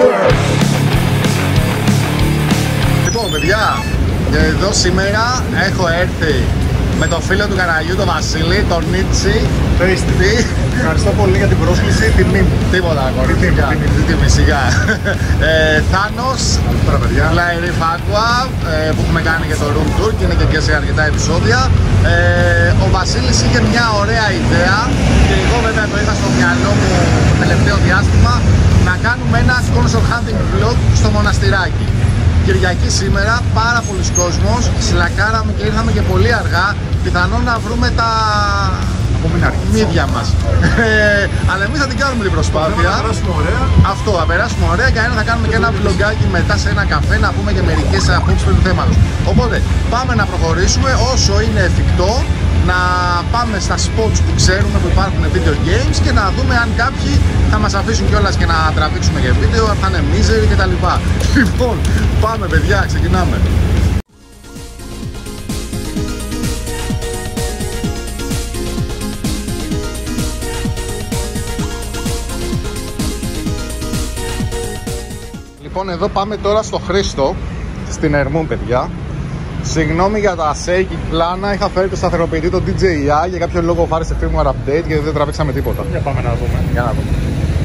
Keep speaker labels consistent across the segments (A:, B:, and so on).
A: Λοιπόν, παιδιά, εδώ σήμερα έχω έρθει με τον φίλο του καναλιού, τον Βασίλη, τον Νίτσι.
B: Ευχαριστώ πολύ για την πρόσκληση, τιμή μου.
A: Τίποτα, κορίτσια. Τιμή, σιγά. Θάνος, Λαϊρή Φάκουα, που έχουμε κάνει και το room tour και είναι και σε αρκετά επεισόδια. Ο Βασίλης είχε μια ωραία ιδέα και εγώ βέβαια το είχα στο μυαλό μου το τελευταίο διάστημα να κάνουμε ένα sponsor hunting vlog στο μοναστηράκι. Κυριακή σήμερα, πάρα πολλοί κόσμος, σλακάραμε και ήρθαμε και πολύ αργά, πιθανόν να βρούμε τα μύδια μας. Αλλά εμείς θα την κάνουμε την προσπάθεια.
B: Θα περάσουμε ωραία.
A: Αυτό, θα περάσουμε ωραία και θα κάνουμε και ένα vlogάκι μετά σε ένα καφέ να πούμε και μερικές απόψεις του θέματος. Οπότε πάμε να προχωρήσουμε όσο είναι εφικτό, να πάμε στα spots που ξέρουμε που υπάρχουν video games και να δούμε αν κάποιοι θα μας αφήσουν κιόλας και να τραβήξουμε και βίντεο, αν θα είναι misery κτλ. Λοιπόν, πάμε παιδιά, ξεκινάμε. Λοιπόν, εδώ πάμε τώρα στο Χρήστο, στην Ερμού, παιδιά. Συγγνώμη για τα shaky πλάνα, είχα φέρει το σταθεροποιητή το DJI, για κάποιο λόγο φάρισε firmware update και δεν τραβήξαμε τίποτα.
B: Για πάμε να δούμε.
A: Για να δούμε.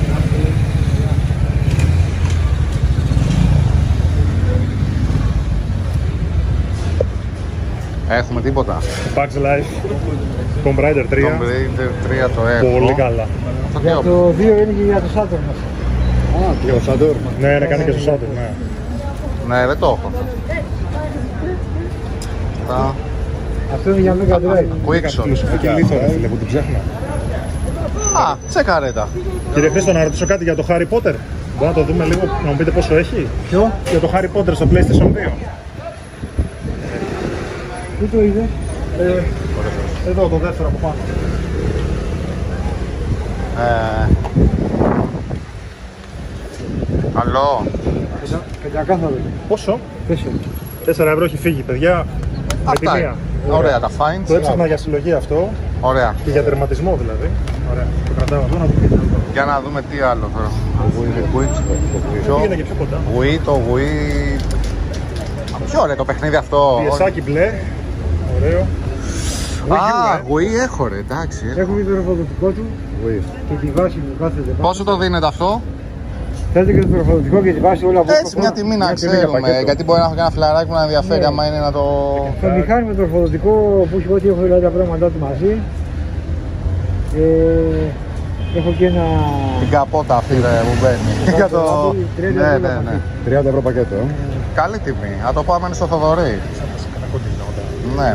A: Έχουμε τίποτα.
B: Bugs Life, Tomb Raider 3.
A: Tomb Raider 3 το έχω.
B: Πολύ καλά.
C: Για το 2 είναι και για το Saturn.
A: Α, και ο Saturn.
B: Ναι, κάνει και στο Saturn, ναι.
A: Ναι, δεν το έχω.
C: Αυτό είναι για Mega Drive.
A: Quickshot.
B: Φιλοσοφική λίθο, ρε φίλε, που την ψάχνω.
A: Α, τσεκαρέτα.
B: Κύριε Χρήστο, να ρωτήσω κάτι για το Harry Potter. Μπορούμε να το δούμε λίγο, να μου πείτε πόσο έχει.
C: Ποιο?
B: Για το Harry Potter στο PlayStation 2.
C: Πού το είδε?
B: Εδώ το δεύτερο από πάνω.
A: Καλό.
C: Πεντακάθαρο.
B: Πόσο?
C: 4.
B: 4 ευρώ έχει φύγει, παιδιά.
A: Αυτά είναι. Ωραία τα finds.
B: Το έψαχνα για συλλογή αυτό
A: Ωραία.
B: και για τερματισμό δηλαδή. Ωραία. Το κρατάω εδώ να το πείτε.
A: Για να δούμε τι άλλο τώρα.
B: Πήγαινε και πιο κοντά.
A: Wii, το Wii. Ποιο ωραίο το παιχνίδι αυτό.
B: Πιεσάκι μπλε. Ωραίο.
A: Α, Wii έχω ρε, εντάξει.
C: Έχουμε το τροφοδοτικό του και τη βάση που κάθεται πάνω.
A: Πόσο το δίνετε αυτό?
C: Θέλετε και το τροφοδοτικό και τη βάση όλα από
A: Έτσι μια τιμή να ξέρουμε, γιατί μπορεί να έχω και ένα φλαράκι που να ενδιαφέρει άμα είναι να το...
C: Το μηχάνημα το τροφοδοτικό που έχει ό,τι έχω δηλαδή τα πράγματά του μαζί. Έχω και ένα...
A: Την καπότα αυτή που μπαίνει. Για το... Ναι.
C: 30 ευρώ πακέτο.
A: Καλή τιμή. Να το πάμε στο Θοδωρή. Ναι.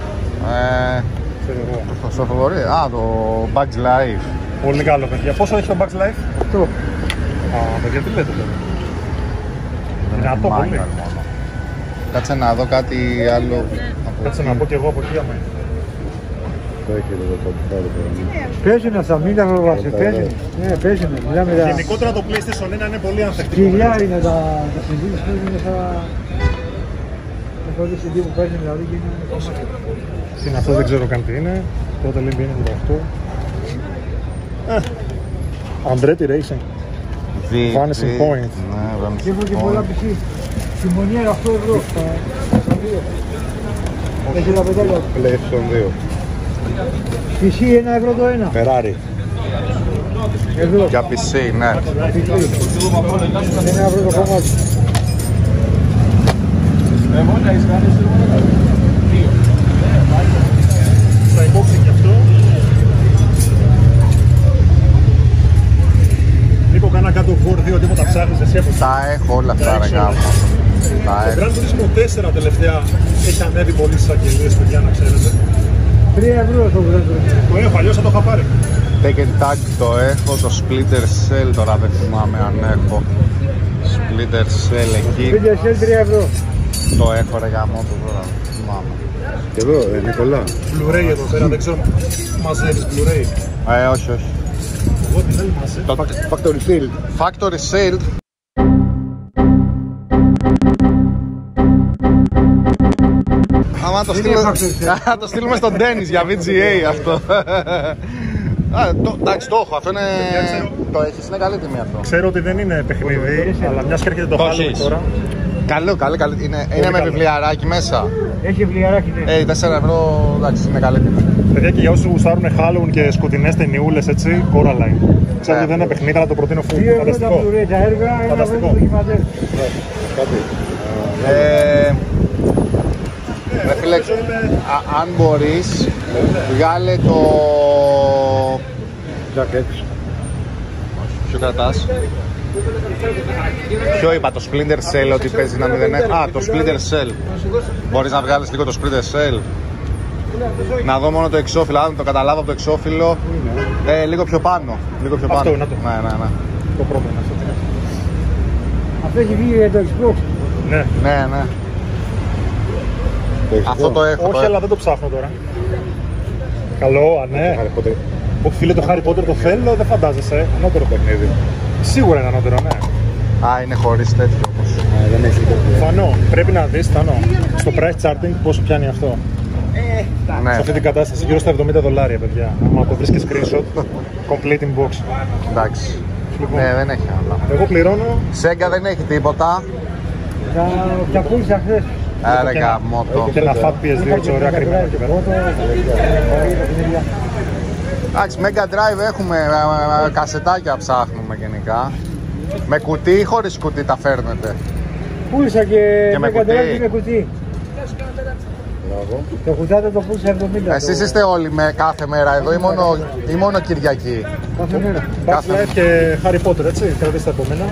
A: Στο Θοδωρή. Α, το Bugs Life.
B: Πολύ καλό, παιδιά. Πόσο έχει το Bugs Life?
C: Αυτό.
B: Α, παιδιά, τι λέτε τώρα. Δυνατό πολύ.
A: Κάτσε να δω κάτι άλλο.
B: Κάτσε να πω κι εγώ από εκεί άμα είναι.
C: Παίζουνε αυτά, μην τα φοβάσαι, παίζουνε. Ναι, παίζουνε.
B: Γενικότερα το PlayStation 1 είναι πολύ ανθεκτικό.
C: Χιλιά είναι τα CD, παίζουνε σαν... Έχω δει CD που παίζουν δηλαδή και είναι κομμάτια.
B: Είναι αυτό, δεν ξέρω καν τι είναι. Πρώτα λέει είναι το 8. Andretti Racing. Vanishing Point.
C: Και έχω και πολλά PC. Συμμονιέρα 8 ευρώ. Έχει τα πετάλια.
A: PlayStation 2.
C: PC 1 ευρώ το ένα.
A: Ferrari.
C: Εδώ.
A: Για PC, ναι.
C: 1 ευρώ το κομμάτι.
B: Θα υπόψη και αυτό. Νίκο, κάνα κάτω War 2, τίποτα ψάχνεις εσύ από
A: Τα έχω όλα αυτά ρε γάμο. Τα
B: Το
A: έχω.
B: Gran Turismo 4 τελευταία έχει ανέβει πολύ στις αγγελίες, παιδιά, να ξέρετε.
C: 3 ευρώ το βρέτο.
B: Το έχω, αλλιώς θα το είχα πάρει.
A: Tekken Tag το έχω, το Splitter Cell τώρα δεν θυμάμαι αν έχω. Splitter Cell εκεί.
C: Σπίτια σε 3 ευρώ.
A: Το έχω ρε γάμο το τώρα, δεν θυμάμαι.
D: Και εδώ, Νικολά.
B: Blu-ray εδώ πέρα, δεν ξέρω. Μαζεύεις Blu-ray.
A: Όχι, όχι.
B: Εγώ την άλλη μαζεύω.
A: Το
D: Factory Field.
A: Factory Sale. Άμα το στείλουμε στον Dennis για VGA αυτό. Εντάξει, το έχω. Αυτό είναι. Το έχεις, είναι καλή τιμή αυτό.
B: Ξέρω ότι δεν είναι παιχνίδι, αλλά μιας και έρχεται το Halloween τώρα.
A: Καλό. Είναι με βιβλιαράκι μέσα.
C: Έχει βιβλιαράκι, ναι.
A: 4 ευρώ, εντάξει, είναι καλή τιμή.
B: Παιδιά, και για όσους γουστάρουν Halloween και σκοτεινές ταινιούλες, έτσι, Coraline. Ξέρω ότι δεν είναι παιχνίδι, αλλά το προτείνω φουλ. Φανταστικό. Φανταστικό.
A: Ρε φίλε, αν μπορείς, βγάλε το...
D: Jacket.
A: Ποιο κρατάς? Ποιο είπα, το Splinter Cell ότι παίζει να μην δεν έχει? Α, το Splinter Cell. Μπορείς να βγάλεις λίγο το Splinter Cell? Να δω μόνο το εξώφυλλο, αν το καταλάβω από το εξώφυλλο. Λίγο πιο πάνω. Λίγο πιο πάνω.
B: Αυτό, να το.
A: Ναι.
B: Το πρώτο είναι αυτό.
C: Αυτό έχει βγει για το Xbox.
A: Ναι. Αυτό το έχω.
B: Όχι, αλλά δεν το ψάχνω τώρα. Καλό, ναι. Όχι, φίλε, το Harry Potter το θέλω, δεν φαντάζεσαι.
D: Ανώτερο παιχνίδι.
B: Σίγουρα είναι ανώτερο, ναι.
A: Α, είναι χωρίς τέτοιο όμως.
D: Δεν έχει τέτοιο.
B: Φανώ, πρέπει να δεις, Φανώ. Στο price charting πόσο πιάνει αυτό.
A: Ναι.
B: Σε αυτή την κατάσταση γύρω στα $70, παιδιά. Αν το βρεις και screenshot, complete in box.
A: Εντάξει.
B: Λοιπόν,
A: Ναι, δεν έχει άλλα.
B: εγώ πληρώνω.
A: Σέγγα δεν έχει τίποτα.
C: Τα πούλησα χθες.
A: Άρα γαμώτο.
B: Και ένα Fat PS2 έτσι ωραία κρυμμένα εκεί πέρα.
A: Εντάξει, Mega Drive έχουμε, κασετάκια ψάχνουμε γενικά. Με κουτί ή χωρίς κουτί τα φέρνετε?
C: Πούλησα και
A: με
C: με
A: κουτί.
C: κατεράκι με κουτί. Το κουτάτε το πούλησα 70.
A: Εσείς είστε όλοι με κάθε μέρα εδώ ή μόνο Κυριακή?
C: Κάθε μέρα.
B: Buzz Life και Harry Potter, έτσι, κρατήστε τα επόμενα.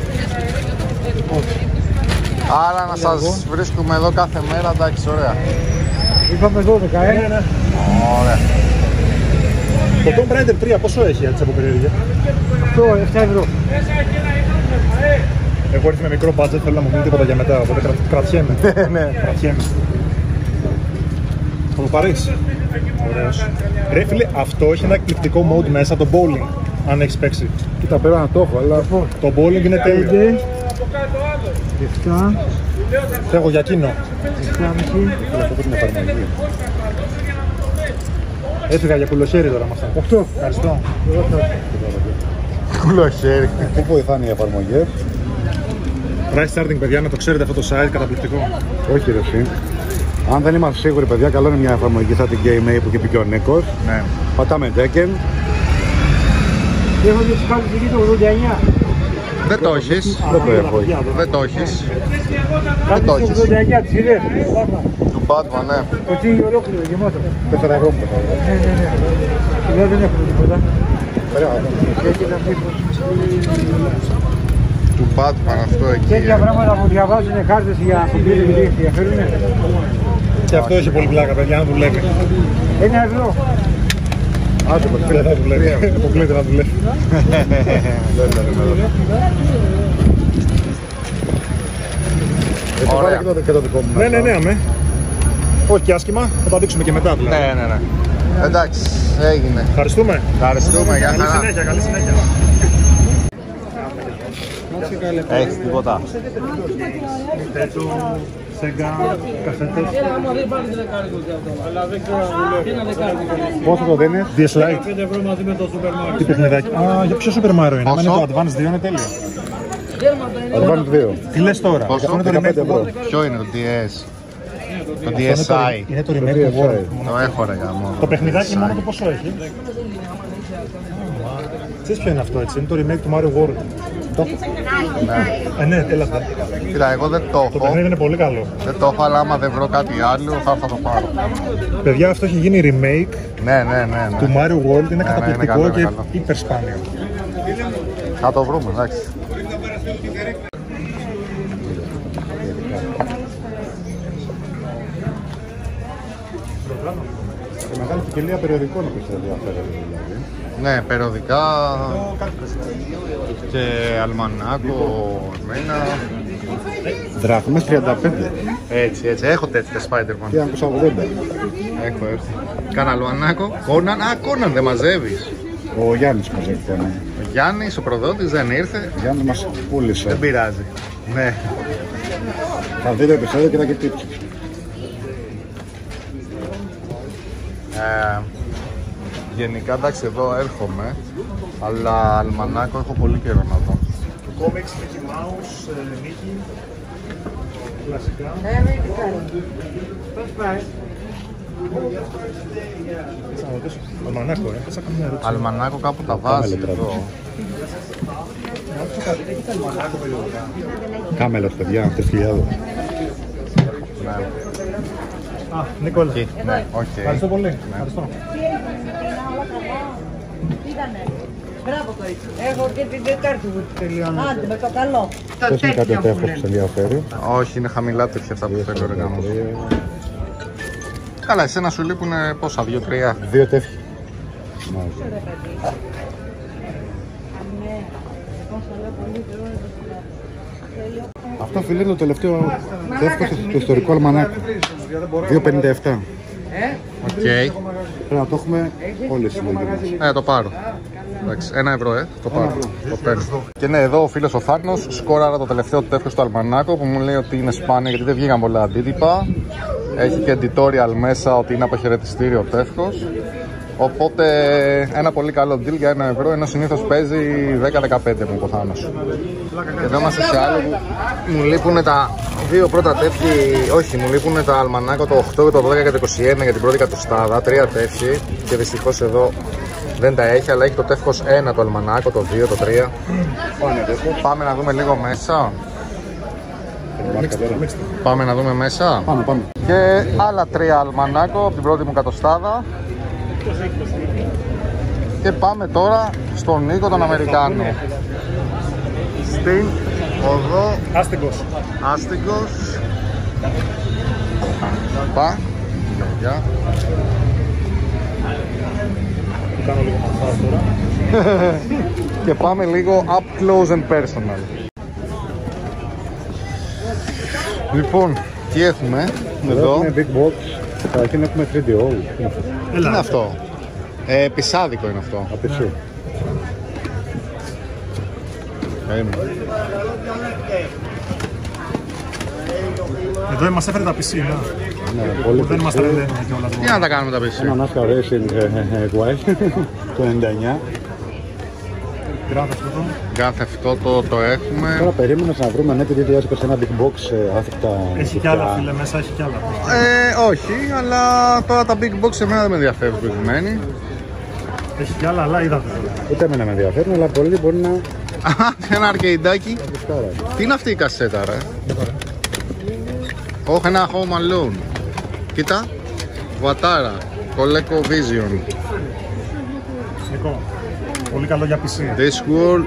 A: Άρα να σας βρίσκουμε εδώ κάθε μέρα, εντάξει, ωραία.
C: Είπαμε 12,
B: Ναι.
A: Ωραία.
B: Το Tomb Raider 3 πόσο έχει, έτσι από περιέργεια?
C: αυτό 7 ευρώ.
B: Εγώ ήρθα με μικρό budget, θέλω να μου πει τίποτα για μετά, οπότε κρατιέμαι. Κρατιέμαι. Θα το πάρεις? Ωραίος. Ρε φίλε, αυτό έχει ένα εκπληκτικό mode μέσα, το bowling, αν έχεις παίξει.
D: Κοίτα, πέρα να το έχω, αλλά
B: Το bowling είναι τέλειο.
C: 7,
B: Θέλω για εκείνο.
C: 7,5.
D: αυτό την εφαρμογή.
B: Έφυγα για κουλοχέρι τώρα με αυτά.
C: 8.
B: Ευχαριστώ.
A: Κουλοχέρι.
D: Πού βοηθάνε οι εφαρμογές?
B: Price starting, παιδιά, να το ξέρετε αυτό το site, καταπληκτικό.
D: Όχι ρε εσύ. Αν δεν είμαστε σίγουροι, παιδιά, καλό είναι μια εφαρμογή σαν την Game A που είχε πει και ο Νίκος.
A: Ναι.
D: Πατάμε Tekken.
C: Έχω και τους κάτω εκεί το 89.
A: Δεν το έχεις.
D: Δεν το έχω.
A: Δεν το έχεις.
C: Κάτι
A: το
C: στο
A: έχεις.
C: 89 τις ιδέες.
A: Του Batman, ναι.
C: Ότι ολόκληρο γεμάτο.
D: 4 ευρώ μου το έχω.
C: Ναι. Δεν έχουμε τίποτα.
D: Ωραία.
A: Του Batman αυτό εκεί.
C: Τέτοια πράγματα που διαβάζουν κάρτες για κομπιούτερ και ενδιαφέρουν.
B: Και αυτό έχει πολύ πλάκα, παιδιά, να δουλεύει.
C: 1 ευρώ.
D: Άντε, πως
B: Δεν θα δουλεύει. Αποκλείται να δουλεύει.
A: Ωραία.
D: Και το δικό μου.
B: Ναι, αμέ. Όχι και άσχημα, θα τα δείξουμε και μετά δηλαδή.
A: Ναι. Εντάξει, έγινε.
B: Ευχαριστούμε.
A: Ευχαριστούμε, για
B: Καλή
A: χαρά.
B: συνέχεια, καλή συνέχεια.
A: Έχεις τίποτα?
B: Nintendo, Sega, κασέτες.
D: Πόσο το δίνεις?
B: DS Lite. Τι παιχνιδάκι. Α, για ποιο Super Mario είναι? Αν είναι το Advance 2 είναι τέλειο.
D: Advance 2.
B: Τι λες τώρα?
A: Πόσο?
B: Αυτό είναι το
D: 15
B: remake του
D: ευρώ.
B: World.
A: Ποιο είναι το DS? Το
B: Αυτό είναι
A: DSi.
B: Είναι το remake του World.
A: Το έχω ρε γαμό.
B: Το παιχνιδάκι μόνο το πόσο έχει. Ξέρεις ποιο είναι αυτό, έτσι? Είναι το remake του Mario World. Ναι, έλα αυτά.
A: Κοίτα, εγώ δεν το
B: Το
A: έχω.
B: παιχνίδι είναι πολύ καλό.
A: Δεν το έχω, αλλά άμα δεν βρω κάτι άλλο θα το πάρω.
B: Παιδιά, αυτό έχει γίνει remake
A: Ναι.
B: του Mario World. Είναι
A: είναι
B: καταπληκτικό
A: καλό, είναι
B: και
A: καλό.
B: υπερσπάνιο.
A: Θα το βρούμε, εντάξει.
D: Και μεγάλη ποικιλία περιοδικών που σε ενδιαφέρει δηλαδή.
A: Ναι, περιοδικά και αλμανάκο, εμένα.
D: Δράχμες 35.
A: Έτσι, έχω τέτοια Spider-Man.
D: Και 280.
A: Έχω έρθει. Κάνα αλμανάκο. Κόναν, Κόναν δεν μαζεύεις.
D: Ο Γιάννης μας έχει κάνει.
A: Ο Γιάννης, ο προδότης δεν ήρθε.
D: Ο Γιάννης μας πούλησε.
A: Δεν πειράζει. Ναι.
D: Θα δει το επεισόδιο και θα και τύψει.
A: Γενικά εντάξει εδώ έρχομαι, αλλά αλμανάκο έχω πολύ καιρό να δω.
B: Κόμιξ, Mickey Mouse, Mickey, κλασικά. Αλμανάκο, έπαιξα καμιά ερώτηση.
A: Αλμανάκο κάπου τα βάζει εδώ.
D: Κάμελος, παιδιά, 3.000.
A: Ναι.
B: Α, Νικόλα.
A: Ναι, οκ.
B: Ευχαριστώ πολύ. Ευχαριστώ.
E: Μπράβο κορίτσι. Έχω και την Τετάρτη που τελειώνω. Άντε με το καλό.
D: Πες μου κάτι τεύχος που σε ενδιαφέρει.
A: Όχι, είναι χαμηλά τέτοια αυτά που θέλω ρε γάμος. Καλά, εσένα σου λείπουν πόσα, 2-3.
D: 2 τεύχη. Αυτό φίλε είναι το τελευταίο τεύχος στο ιστορικό αλμανάκο. 2,57.
A: Οκ.
D: Πρέπει να το έχουμε όλες οι συλλογές.
A: Το πάρω. Εντάξει, 1 ευρώ, το πάρω. Το παίρνω. Και ναι, εδώ ο φίλος ο Θάρνος σκόραρα το τελευταίο τεύχος του αλμανάκο που μου λέει ότι είναι σπάνιο γιατί δεν βγήκαν πολλά αντίτυπα. Έχει και editorial μέσα ότι είναι αποχαιρετιστήριο τεύχος. Οπότε ένα πολύ καλό deal για 1 ευρώ, ενώ συνήθως παίζει 10-15 μου ο Θάνος. Εδώ είμαστε σε άλλο που μου λείπουν τα δύο πρώτα τεύχη, όχι, μου λείπουν τα αλμανάκο το 8, το 12 και το 21 για την πρώτη κατοστάδα, 3 τεύχη και δυστυχώς εδώ δεν τα έχει, αλλά έχει το τεύχος 1 το αλμανάκο, το 2, το 3. Πάμε να δούμε λίγο μέσα. Πάμε να δούμε μέσα.
D: Πάμε.
A: Και άλλα 3 αλμανάκο από την πρώτη μου κατοστάδα. Και πάμε τώρα στον Νίκο τον Αμερικάνο. Στην οδό Άστιγκος. Πά. Γεια.
B: Κάνω λίγο μαθάς τώρα.
A: Και πάμε λίγο up close and personal. Λοιπόν, τι έχουμε εδώ?
D: Έχουμε big box. Καταρχήν έχουμε 3DO.
A: Τι είναι αυτό? Πισάδικο είναι αυτό.
D: Απεσί.
B: Εδώ μας έφερε τα PC,
D: Ναι, πολύ
B: δεν μας τα λένε και όλα.
A: Τι να τα κάνουμε τα PC?
D: Ένα NASCAR Racing Wild το 99.
A: Κάθε αυτό το έχουμε.
D: Τώρα περίμενες να βρούμε net 2020 ένα big box άθικτα.
B: Έχει κι άλλα φίλε μέσα, έχει κι άλλα.
A: Όχι, αλλά τώρα τα big box εμένα δεν με ενδιαφέρουν προηγουμένοι.
B: Έχει κι άλλα, αλλά είδατε.
D: Ούτε εμένα με ενδιαφέρουν, αλλά πολλοί μπορεί να...
A: Ένα αρκεϊντάκι. Τι είναι αυτή η κασέτα ρε? Όχι, ένα Home Alone. Κοίτα. Βατάρα. Coleco Vision.
B: Νικό, πολύ καλό για PC.
A: Discworld.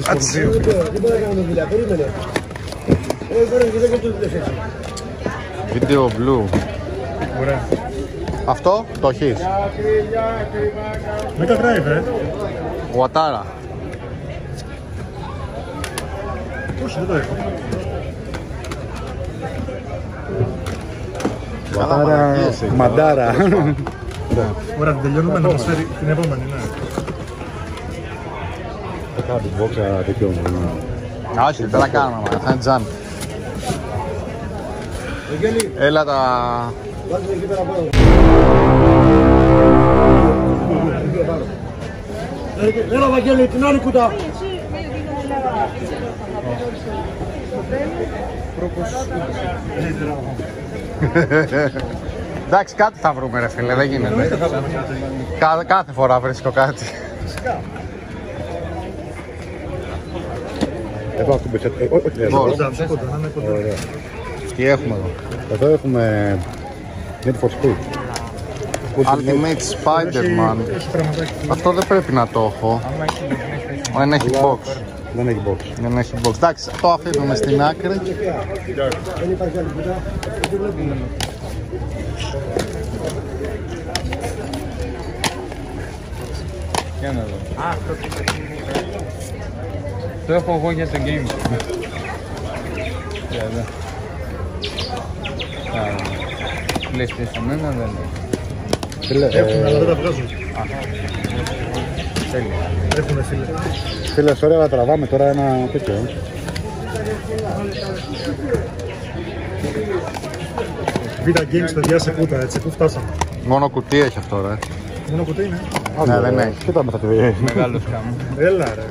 A: Video Blue.
B: Ωραία.
A: Αυτό το έχεις?
B: Mega Drive,
A: Βατάρα.
B: Όχι, δεν το έχω.
D: Βατάρα, μαντάρα.
B: Ωραία, την τελειώνουμε να μας φέρει την επόμενη, ναι.
D: Κάνα big box δικαιώνει.
A: Όχι, δεν τα κάνουμε, θα είναι junk. Έλα τα...
C: Έλα Βαγγέλη, την άλλη κουτά.
A: Εντάξει, κάτι θα βρούμε ρε φίλε, δεν γίνεται. Κάθε φορά βρίσκω κάτι.
D: Εδώ ακούμπησε. Όχι, εδώ.
A: Τι έχουμε εδώ?
D: Εδώ έχουμε Need for Speed.
A: Ultimate Spider-Man. Αυτό δεν πρέπει να το έχω. Δεν έχει box.
D: Δεν έχει box.
A: Δεν έχει box. Εντάξει, το αφήνουμε στην άκρη.
F: Για να δω. Αυτό το έχω εγώ για το game. Για εδώ. PlayStation 1 δεν είναι.
B: Έχουν, αλλά δεν τα βγάζουν. Έχουνε φίλε.
D: Φίλε, ωραία να τραβάμε τώρα ένα τέτοιο.
B: Vita Games, παιδιά, σε κούτα, έτσι, πού φτάσαμε.
A: Μόνο κουτί έχει αυτό ρε.
B: Μόνο κουτί είναι.
A: Ναι, δεν έχει.
D: Κοίτα με θα τη δει.
F: Μεγάλο σκάμο.
B: Έλα ρε.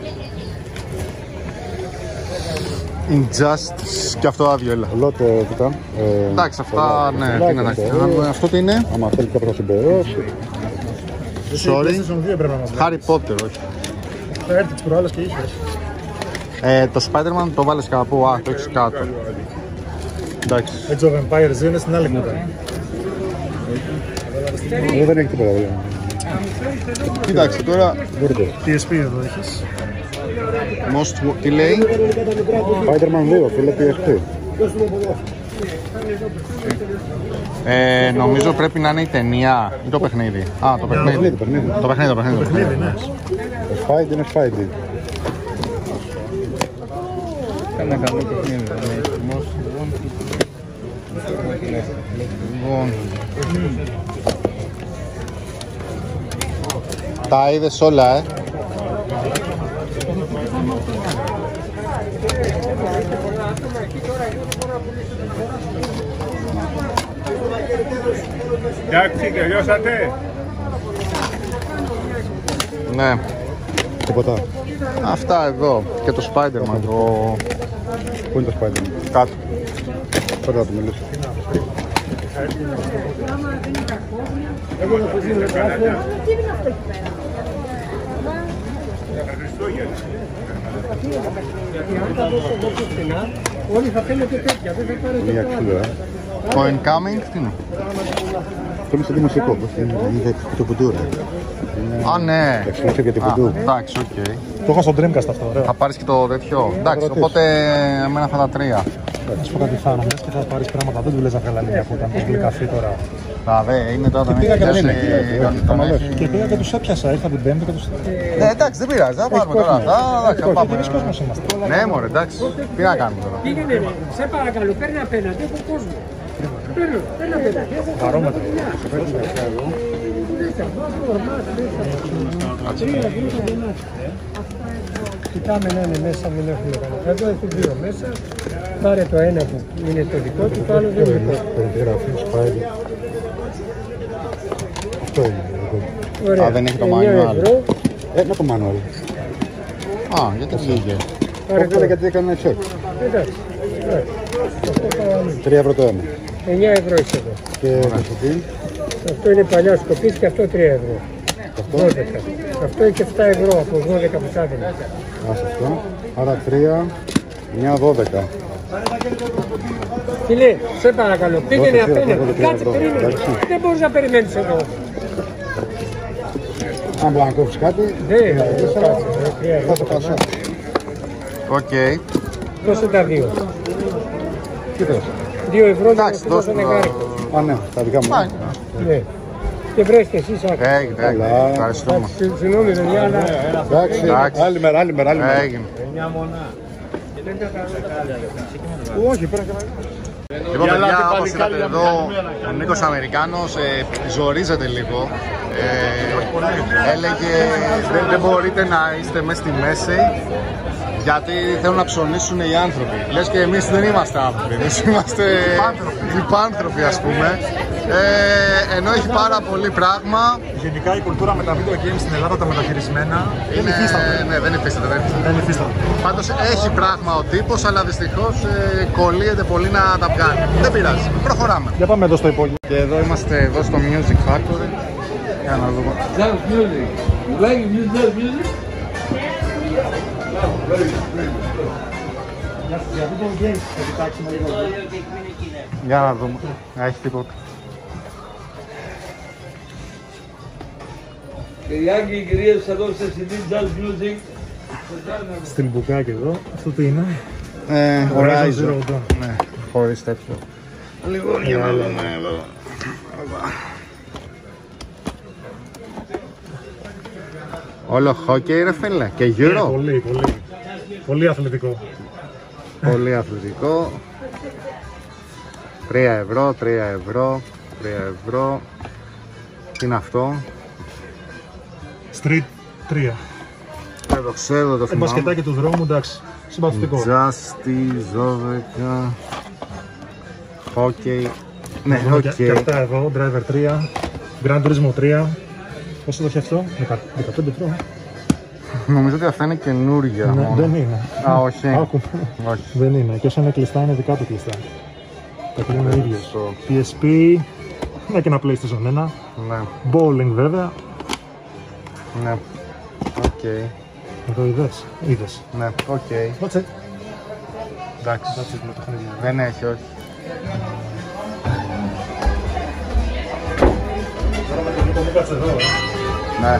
A: Injustice και αυτό άδειο, έλα.
D: Λότε, κοίτα.
A: Εντάξει, αυτά ναι, τι να τα κάνουμε. Αυτό τι είναι?
D: Άμα θέλει κάποιο να συμπληρώσει.
A: Sorry.
B: PlayStation 2 πρέπει να μας λέει.
A: Harry Potter, όχι.
B: Θα έρθει τις προάλλες και είχες.
A: Το Spider-Man το βάλεις κάπου, το έχεις κάτω. Εντάξει.
B: Age of Empires είναι στην άλλη κουτά.
D: Εδώ δεν έχει τίποτα.
A: Κοίταξε τώρα,
B: PSP εδώ έχεις.
A: τι λέει?
D: Spider-Man 2, φίλε PSP.
A: Νομίζω πρέπει να είναι η ταινία ή το παιχνίδι. Το παιχνίδι. Το παιχνίδι, ναι.
D: Το Spidey είναι Spidey.
F: Κάνα καλό παιχνίδι.
A: Λοιπόν, τα είδες όλα,
B: Εντάξει, τελειώσατε.
A: Ναι.
D: Τίποτα.
A: Αυτά εδώ και το Spider-Man.
D: Πού είναι το Spider-Man?
A: Κάτω.
D: Πότε θα του μιλήσω.
C: Όλοι θα θέλετε τέτοια, δεν θα πάρετε.
D: Μία ξύλο,
A: Το Incoming, τι είναι?
D: Αυτό είναι σε δημοσικό, πώς είναι για το κουντούρα.
A: Ναι.
D: Εξελίξε για την κουντού.
A: Εντάξει, οκ.
B: Το είχα στο Dreamcast αυτό, ωραίο.
A: Θα πάρεις και το τέτοιο. Εντάξει, οπότε εμένα αυτά τα τρία.
B: Να σου πω κάτι Θάνο, και θα πάρεις πράγματα, δεν του λες να βγάλει που ήταν, πως γλυκαφή τώρα.
A: Είναι τώρα δεν
D: πήγα και δεν είναι.
B: Και πήγα και τους έπιασα, ήρθα την Πέμπτη και τους...
A: Εντάξει, δεν πειράζει, θα πάρουμε τώρα αυτά. Εντάξει, θα πάμε.
B: Εμείς κόσμος είμαστε.
A: Ναι, μωρέ, εντάξει. Τι να κάνουμε τώρα.
C: Πήγαινε, σε παρακαλώ, παίρνει απέναντι, έχω κόσμο. Παίρνει απέναντι.
B: Παρόμετρο.
C: Κοιτάμε να είναι μέσα, μην έχουμε κανένα. Εδώ έχουν δύο μέσα. Πάρε το ένα που είναι το δικό του, το άλλο δεν είναι δικό του.
D: Περιγραφή, Spidey. Αυτό είναι.
C: Ωραία.
A: Δεν έχει το
C: 9
A: manual.
C: ευρώ.
D: Με το manual.
A: Γιατί βγήκε.
C: Πάρε το.
D: Γιατί έκανε check.
C: Εντάξει.
D: 3 ευρώ το ένα.
C: 9 ευρώ είσαι εδώ.
D: Και το σουπί.
C: Αυτό είναι παλιά σκοπής και αυτό 3 ευρώ. 12. Αυτό έχει 7 ευρώ από 12 που θα έδινε.
D: Αυτό. Άρα 3, 9, 12.
C: Φίλε, σε παρακαλώ, πήγαινε
D: Δώσε,
C: απέναντι.
D: δώσε,
C: Κάτσε,
D: δώσε,
C: περίμενε.
D: εντάξει.
C: Δεν μπορείς να περιμένεις εδώ.
D: Αν μπορεί να κόψεις κάτι,
C: Δεν κάτσε.
D: θα το χάσω.
A: Οκ.
C: Δώσε τα δύο.
D: Τι θες?
C: 2 ευρώ για να
A: Εντάξει,
C: σου δώσω
A: δώσ'
C: νεκάρικο.
D: Α, ναι, τα δικά μου.
C: Ναι. Και βρες και εσύ σάκο.
A: Έγινε, ευχαριστούμε.
C: Συγγνώμη παιδιά, αλλά
D: Εντάξει, άλλη μέρα, άλλη μέρα.
A: Έγινε.
D: Όχι, πρέπει να...
A: Λοιπόν, παιδιά, όπως είδατε εδώ, ο Νίκος Αμερικάνος ζορίζεται λίγο. Έλεγε δεν μπορείτε να είστε μέσα στη μέση γιατί θέλουν να ψωνίσουν οι άνθρωποι. Λες και εμείς δεν είμαστε άνθρωποι, εμείς είμαστε υπάνθρωποι ας πούμε. Ενώ έχει πάρα πολύ πράγμα.
B: Γενικά η κουλτούρα με τα video games στην Ελλάδα, τα μεταχειρισμένα, δεν υφίσταται.
A: Ναι, δεν υφίσταται.
B: Δεν υφίσταται.
A: Πάντως έχει πράγμα ο τύπος, αλλά δυστυχώς κολλείεται πολύ να τα βγάλει. Δεν πειράζει, προχωράμε.
B: Για πάμε εδώ στο υπόγειο.
A: Και εδώ είμαστε εδώ στο Music Factory. Για να δούμε.
G: Jazz music. You like jazz music?
B: Για video games θα κοιτάξουμε λίγο.
A: Για να δούμε. Έχει τίποτα.
G: Κυριάκη, κυρίες, θα δώσετε CD jazz music.
B: Στην μπουκάκι εδώ, αυτό τι είναι?
A: Horizon.
B: Zero Dawn.
A: Ναι, χωρίς τέτοιο. Λοιπόν, για να δούμε εδώ. Όλο χόκκι ρε φίλε και Euro.
B: Πολύ, πολύ. Πολύ αθλητικό.
A: Πολύ αθλητικό. 3 ευρώ, 3 ευρώ, 3 ευρώ. Τι είναι αυτό?
B: Street 3.
A: Δεν το ξέρω, δεν το θυμάμαι.
B: Μπασκετάκι του δρόμου, εντάξει. Συμπαθητικό.
A: Justice, 12. Hockey. Ναι,
B: Και
A: hockey.
B: αυτά εδώ, Driver 3. Gran Turismo 3. Πόσο το έχει αυτό, 15 ευρώ.
A: Νομίζω ότι αυτά είναι καινούργια.
B: Ναι, δεν είναι.
A: Α, όχι.
B: Άκου.
A: Όχι.
B: Δεν είναι. Και όσο είναι κλειστά, είναι δικά του κλειστά. Τα κλείνει ο ίδιος. PSP, είναι και ένα PlayStation 1.
A: Ναι.
B: Bowling βέβαια.
A: Ναι. Οκ.
B: Εδώ είδες.
A: Ναι, οκ.
B: That's it.
A: Εντάξει.
B: That's it με το παιχνίδι.
A: Δεν έχει, όχι.
B: Κάτσε εδώ.
A: Ναι.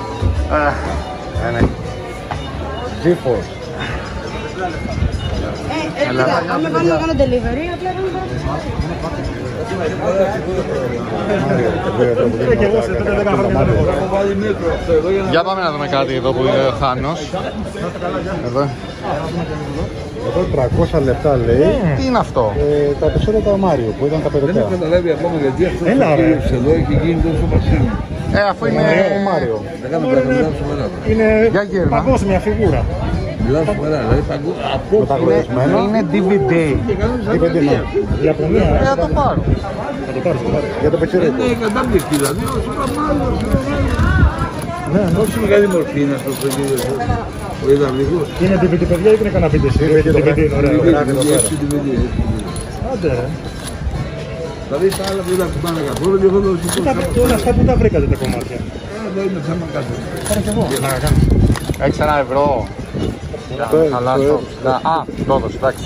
A: Ναι.
D: GeForce.
A: Έλα.
E: Άμα πάμε να κάνω delivery, απλά κάνουμε
B: Και εγώ σε 5-10 χρόνια δεν έχω
G: βάλει μέτρο αυτό εδώ για να...
A: Για πάμε να δούμε κάτι εδώ που είναι ο Θάνος. Εδώ.
D: Εδώ 300 λεπτά λέει.
A: Τι είναι αυτό?
D: Τα επεισόδια του Μάριο που ήταν τα
G: Δεν
D: παιδικά.
G: έχω καταλάβει ακόμα γιατί αυτό
B: Έλα, ρε.
G: εδώ έχει γίνει τόσο πασίνο.
A: Αφού είναι...
D: Ο Μάριο.
G: Δεν κάνω πράγματα, μιλάω σοβαρά.
B: Είναι
A: Για γύρνα.
B: παγκόσμια φιγούρα.
G: Μιλάω σοβαρά, δηλαδή από
D: Μεταγλωσσμένο.
A: Είναι DVD.
D: DVD, ναι.
B: Ιαπωνία.
A: Θα το πάρω.
B: Θα το πάρεις.
D: Για το πετσερίκο.
G: είναι κατάπληκτη, δηλαδή όσο παμάλος,
B: Ναι, ναι.
G: όσο μεγάλη μορφή είναι αυτό το παιδί, ο υδραυλικός.
B: Είναι DVD παιδιά ή είναι κανένα DVD? DVD είναι ωραίο.
G: Έχει DVD.
B: Άντε ρε.
G: Δηλαδή τα άλλα που ήταν κουμπάνε καθόλου, δεν έχω δώσει
B: Και όλα αυτά που τα βρήκατε τα κομμάτια.
G: εδώ είναι θέμα κάτω.
B: Πάρε κι εγώ. Να κάνω.
A: Έχεις €1. Για να χαλάσω. Α, το έδωσε, εντάξει.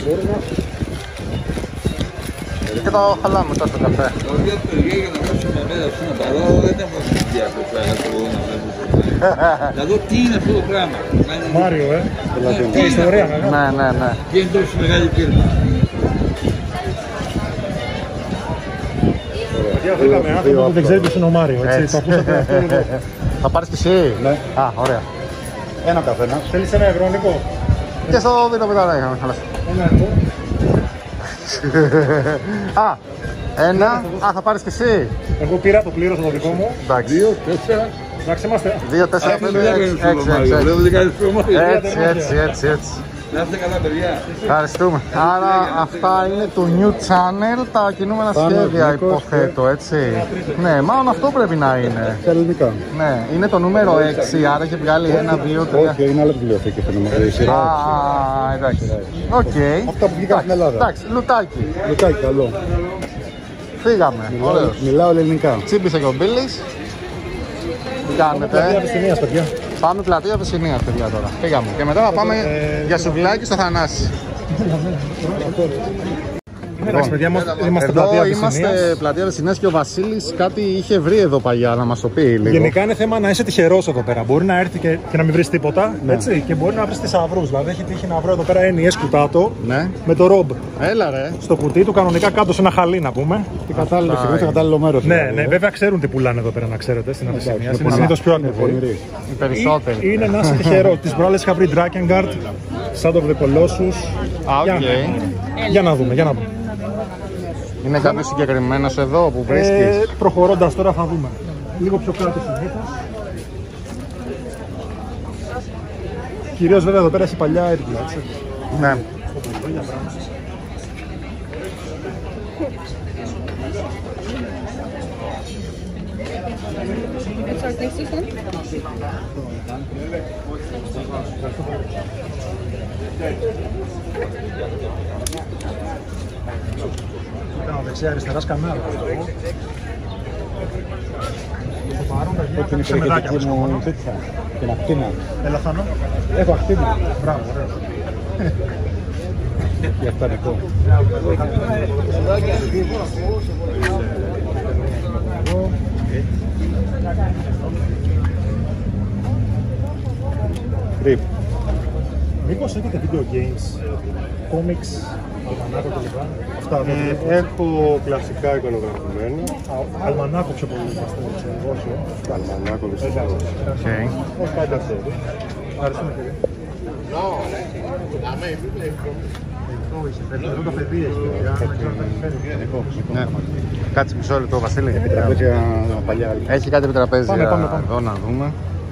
A: Και το χαλάμε μετά στο καφέ.
G: Δηλαδή από το για να κάτσουμε μέσα σε ένα παράδο, δεν έχω συνδυάσει αυτό που έγραψε εγώ να βλέπω. Να δω τι είναι αυτό το πράγμα.
B: Μάριο, τι ιστορία μεγάλη.
A: Ναι, ναι, ναι.
G: Και είναι τόσο μεγάλη πύρμα.
B: Παιδιά, βρήκαμε άνθρωπο που δεν ξέρει ποιος είναι ο Μάριο, έτσι. Το ακούσατε αυτό εδώ.
A: Θα πάρεις και εσύ?
D: Ναι.
A: Α, ωραία.
D: Ένα καθένα.
B: Θέλεις ένα ευρώ, Νικό?
A: Και στο βίντεο μετά να είχαμε χαλάσει.
B: Ένα ευρώ.
A: Α, ένα. Α, θα πάρεις και εσύ?
B: Εγώ πήρα, το πλήρωσα το δικό μου.
A: Εντάξει.
G: 2, 4.
B: Εντάξει, είμαστε.
A: 2, 4, 5, 6, 6, 6. Έτσι.
G: Να είστε καλά, παιδιά.
A: Ευχαριστούμε. Άρα αυτά είναι το new channel, τα κινούμενα σχέδια υποθέτω, έτσι. Ναι, μάλλον αυτό πρέπει να είναι.
D: Στα ελληνικά.
A: Ναι, είναι το νούμερο 6, άρα έχει βγάλει 1, 2, 3.
D: Όχι, είναι άλλη βιβλιοθήκη στο νούμερο. Η σειρά.
A: Α, εντάξει. Οκ.
D: Αυτά που βγήκαν στην Ελλάδα.
A: Εντάξει, λουτάκι.
D: Λουτάκι, καλό.
A: Φύγαμε. Ωραίος.
D: Μιλάω ελληνικά.
A: Τσίπησε και ο Μπίλης. Τι
B: Πλατεία
A: κάνετε?
B: Βυσσηνίας, παιδιά.
A: Πάμε πλατεία Βυσσηνίας, παιδιά, τώρα. Φύγαμε. Και μετά θα πάμε για σουβλάκι στο Θανάση.
B: Εντάξει, παιδιά, είμαστε
A: Εδώ
B: πλατεία
A: είμαστε
B: Βυσσηνίας.
A: πλατεία Βυσσηνίας και ο Βασίλης κάτι είχε βρει εδώ παλιά, να μας το πει λίγο.
B: Γενικά είναι θέμα να είσαι τυχερός εδώ πέρα. Μπορεί να έρθει και να μην βρει τίποτα, έτσι, και μπορεί να βρει θησαυρούς. Δηλαδή, έχει τύχει να βρω εδώ πέρα NES κουτάτο
A: Ναι.
B: με το ρομπ
A: Έλα ρε.
B: στο κουτί του, κανονικά κάτω σε ένα χαλί να πούμε.
D: Τι κατάλληλο στιγμή, σε κατάλληλο μέρο.
B: Ναι, ναι, βέβαια ξέρουν τι πουλάνε εδώ πέρα, να ξέρετε, στην Αβυσσηνία. Είναι συνήθως πιο ακριβό.
A: Οι περισσότεροι.
B: Είναι να είσαι τυχερό. Τις προάλλες είχα βρει Drakengard, Shadow of the Colossus.
A: Α, οκ.
B: Για να δούμε, για να δούμε.
A: Είναι κάποιος συγκεκριμένος εδώ που βρίσκεις?
B: Προχωρώντας τώρα θα δούμε. Λίγο πιο κάτω συνήθως. Κυρίως βέβαια εδώ πέρα έχει παλιά έρθει, έτσι.
A: Ναι.
B: Κάνω δεξιά αριστερά σκανάλα.
D: Όχι, είναι η περιοχή μου τέτοια. Την ακτίνα.
B: Έλα Θάνο.
D: Έχω ακτίνα.
B: Μπράβο, ωραίο.
D: Για αυτά δικό. Ρίπ.
B: Μήπως έχετε video games, comics, αλμανάκο κλπ. Αυτά εδώ.
H: Έχω κλασικά εικονογραφημένα.
B: Αλμανάκο πιο πολύ είμαστε στο negócio.
H: Αλμανάκο
A: Οκ.
B: Όχι κάτι αυτό. Ευχαριστούμε κύριε. Εδώ το παιδί έχει παιδιά, δεν ξέρω αν τα έχει φέρει.
A: Ναι. Κάτσε μισό λεπτό, Βασίλη.
D: Τραπέζια παλιά.
A: Έχει κάτι επιτραπέζια
B: Πάμε.
A: εδώ να δούμε.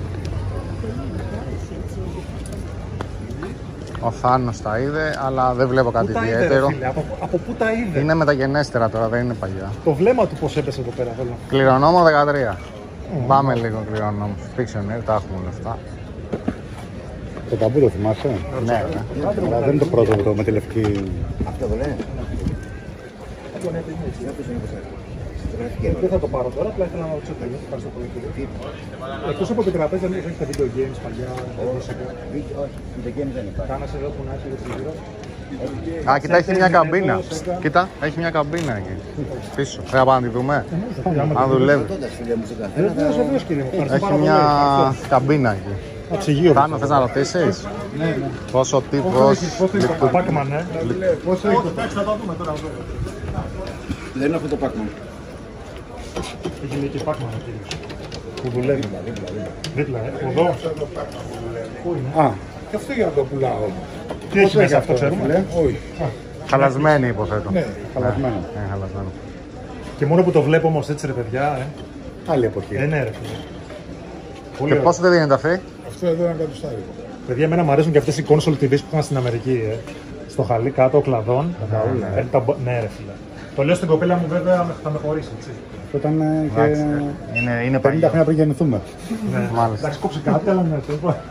A: Ο Θάνος τα είδε, αλλά δεν βλέπω κάτι
B: Πού τα είδε,
A: ιδιαίτερο.
B: ρε φίλε, από πού τα είδε?
A: Είναι μεταγενέστερα τώρα, δεν είναι παλιά.
B: Το βλέμμα του πώς έπεσε εδώ πέρα, θέλω.
A: Κληρονόμο 13. Πάμε λίγο κρυώνω όμως. Pictionary, τα έχουμε όλα αυτά.
D: Το ταμπού το θυμάσαι?
A: Ναι.
D: Αλλά δεν είναι το πρώτο με τη λευκή.
I: Αυτό το λέει.
B: Δεν θα το πάρω τώρα, απλά ήθελα να ρωτήσω τελείως. Ευχαριστώ πολύ. Εκτός από το τραπέζι, δεν έχετε video games παλιά?
I: Όχι, video games δεν υπάρχει.
B: Κάνας εδώ που να έχει γύρω.
A: Α, κοίτα, έχει μια καμπίνα. Κοίτα, έχει μια καμπίνα εκεί. Πίσω. Θα πάμε να τη δούμε. Αν δουλεύει. Έχει μια καμπίνα εκεί.
B: Αψυγείο.
A: Πάνω, θες να ρωτήσεις?
B: Ναι.
A: Πόσο τύπος.
B: Το Pac-Man, ναι.
D: Πόσο έχει το
B: Θα το δούμε τώρα.
I: Δεν είναι αυτό το Pac-Man.
B: Έχει λέει και Pac-Man εκεί. Που δουλεύει. Δίπλα, εδώ. Πού είναι?
D: Α, και αυτό για να το πουλάω.
B: Τι έχει μέσα αυτό, ξέρουμε?
D: Όχι.
A: Χαλασμένη υποθέτω.
D: Ναι, χαλασμένο.
A: Χαλασμένο.
B: Και μόνο που το βλέπω όμως έτσι ρε παιδιά,
D: Άλλη εποχή.
B: ναι ρε φίλε.
A: Και πόσο δεν δίνεται αυτή?
D: Αυτό εδώ είναι κατοστάρικο.
B: Παιδιά, εμένα μου αρέσουν και αυτές οι console TVs που είχαν στην Αμερική, Στο χαλί κάτω κλαδών. Ναι ρε φίλε. Το λέω στην κοπέλα μου βέβαια, θα με χωρίσει, έτσι.
D: Αυτό ήταν και
A: Είναι
D: 50 χρόνια πριν γεννηθούμε.
A: Μάλιστα.
B: Εντάξει, κόψε κάτι, αλλά ναι,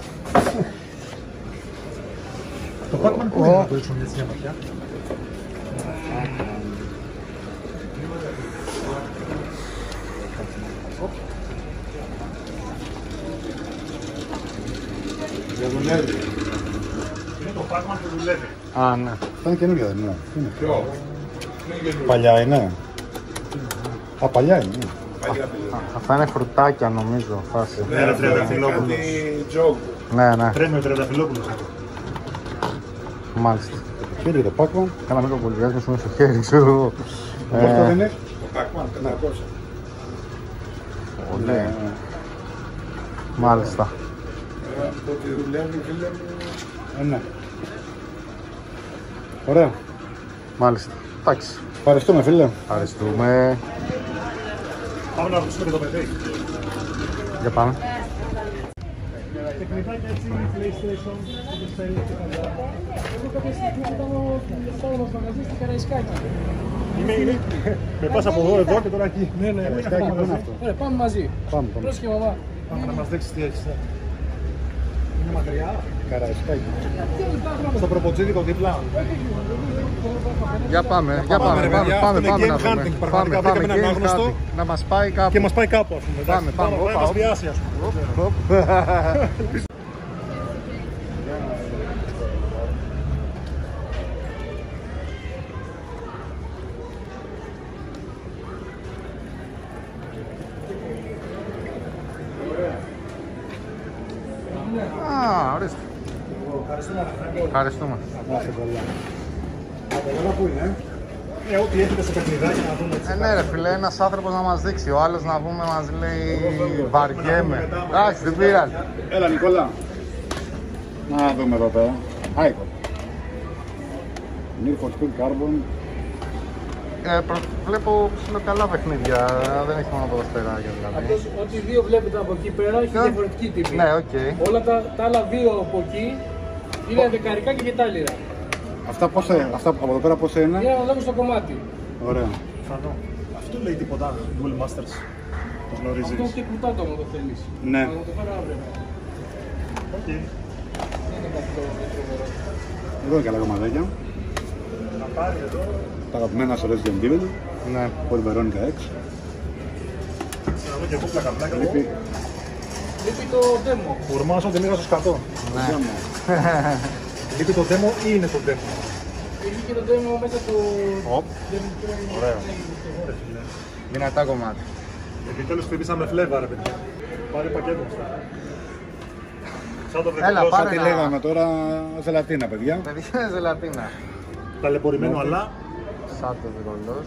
B: το Pac-Man που είναι να το ρίξουμε έτσι μια ματιά? Είναι το Pac-Man που δουλεύει.
A: Α, ναι.
D: Αυτό είναι καινούργια, δεν είναι? Ποιο? Παλιά είναι. Α, παλιά είναι.
A: Αυτά είναι φρουτάκια νομίζω. Φάση.
B: Ναι, ρε Τριανταφυλόπουλος.
A: Ναι.
B: Πρέπει ο Τριανταφυλόπουλος.
A: Μάλιστα.
D: Κύριε το Pac-Man.
A: Κάνα μην το πουλιάζεις στο χέρι σου.
D: Αυτό δεν είναι?
H: Το Pac-Man, 400.
A: Πολύ. Μάλιστα.
H: Το ότι δουλεύει, φίλε μου.
D: Ναι. Ωραία.
A: Μάλιστα. Εντάξει.
D: Ευχαριστούμε, φίλε.
A: Ευχαριστούμε.
B: Πάμε να ρωτήσουμε και το παιδί.
A: Για πάμε.
B: Τεχνητάκια έτσι, PlayStation, το στέλνει και τα λοιπά.
C: Εγώ κάποια στιγμή ήταν στο μας μαγαζί στη Καραϊσκάκη.
B: Είναι. Με πας από εδώ και τώρα εκεί.
C: Ναι. Ωραία, πάμε μαζί.
D: Πάμε.
C: Πρόσεχε μαμά.
B: Πάμε να μας δείξεις τι έχεις. Είναι μακριά.
D: Καραϊσκάκι.
B: Στο προποτζίδικο δίπλα.
A: Για πάμε.
B: Πάμε να δούμε. Πραγματικά βρήκαμε έναν άγνωστο
A: να μας πάει κάπου.
B: και μας πάει κάπου, ας πούμε.
A: Πάμε.
B: Πάμε να μας βιάσει, ας πούμε.
A: Α, ορίστε. Ευχαριστούμε.
D: Πού είναι?
B: Ό,τι έχετε σε παιχνιδάκι να δούμε έτσι.
A: Ναι ρε φίλε, ένας άνθρωπος να μας δείξει, ο άλλος να πούμε μας λέει βαριέμαι. Εντάξει, δεν πειράζει.
D: Έλα, Νικόλα. Να δούμε εδώ πέρα. Άικο. Need for Speed Carbon.
A: Βλέπω καλά παιχνίδια, δεν έχει μόνο ποδοσφαιράκια δηλαδή.
C: Ό,τι δύο βλέπετε από εκεί πέρα έχει διαφορετική τιμή.
A: Ναι, οκ.
C: Όλα τα άλλα δύο από εκεί είναι δεκαρικά και γετάλιρα.
D: Αυτά από εδώ πέρα πόσα είναι?
C: Είναι ανάλογα στο κομμάτι.
D: Ωραία.
B: Φανώ. Αυτό λέει τίποτα. Duel Masters. Το γνωρίζεις.
C: Αυτό και κουτάτο άμα το θέλεις.
D: Ναι.
C: Να το φέρω αύριο.
B: Οκ.
C: Δεν είναι κάτι το φοβερό.
D: Εδώ είναι και άλλα κομματάκια.
B: Να πάρει εδώ.
D: Τα αγαπημένα στο Resident Evil.
A: Ναι.
D: Code Veronica X.
B: Να δω και εγώ πλακαπλάκα.
D: Λείπει.
C: Λείπει το demo.
B: Ορμάζω ότι μίγα στο σκατό.
A: Ναι.
B: Λείπει το demo ή είναι το demo?
C: Έχει και το demo μέσα του...
A: Ωραίο. Δυνατά κομμάτι.
B: Επιτέλους χτυπήσαμε φλέβα ρε παιδιά. Πάρε πακέτο αυτά. Σαν το
A: Έλα,
B: βρετικό,
A: πάρε
D: Τι
A: ένα.
D: λέγαμε τώρα, ζελατίνα, παιδιά.
A: Παιδιά είναι ζελατίνα.
B: ταλαιπωρημένο αλλά
A: Σαν το βρολός.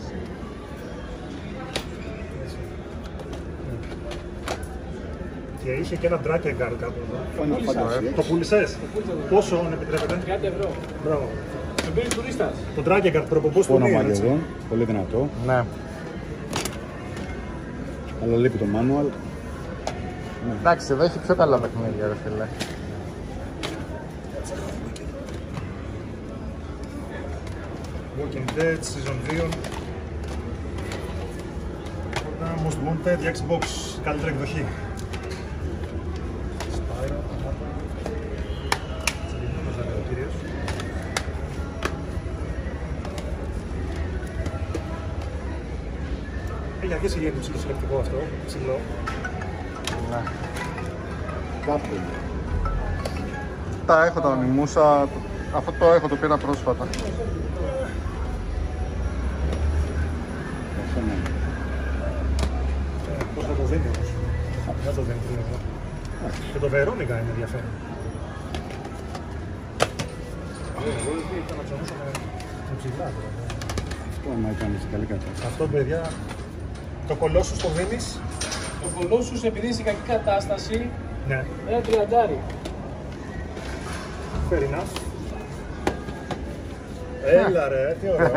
B: και είχε και ένα Dragon Guard κάτω εδώ.
D: Final Fantasy.
B: Το πούλησες? Πόσο επιτρέπετε?
C: 30 ευρώ.
B: Μπράβο.
C: Με πήρε τουρίστας.
B: Το Dragon Guard προποπούς του
D: Όνομα
B: Νίρ, έτσι.
D: εδώ, πολύ δυνατό.
A: Ναι.
D: Αλλά λείπει το manual.
A: Εντάξει, εδώ έχει πιο καλά παιχνίδια ρε φίλε.
B: Walking Dead, Season 2. Most Wanted, η Xbox καλύτερη εκδοχή. Έχει αρχίσει και γίνει ψηλοσυλλεκτικό αυτό, ψηλό.
D: Ναι. Κάπου. Τα έχω τα ονειμούσα, αυτό το έχω, το πήρα πρόσφατα.
B: Πώς θα το δίνει όμως. Δεν το δίνει εδώ. Και το Βερόνικα είναι ενδιαφέρον. Εγώ ήθελα να ψωνούσα με ψηλά.
D: Αυτό να έκανες καλή κατάσταση.
B: Αυτό παιδιά, το Colossus το δίνεις.
C: Το Colossus επειδή είναι σε κακή κατάσταση,
B: Ναι.
C: ένα 30.
B: Fair enough. Έλα ρε, τι ωραίο.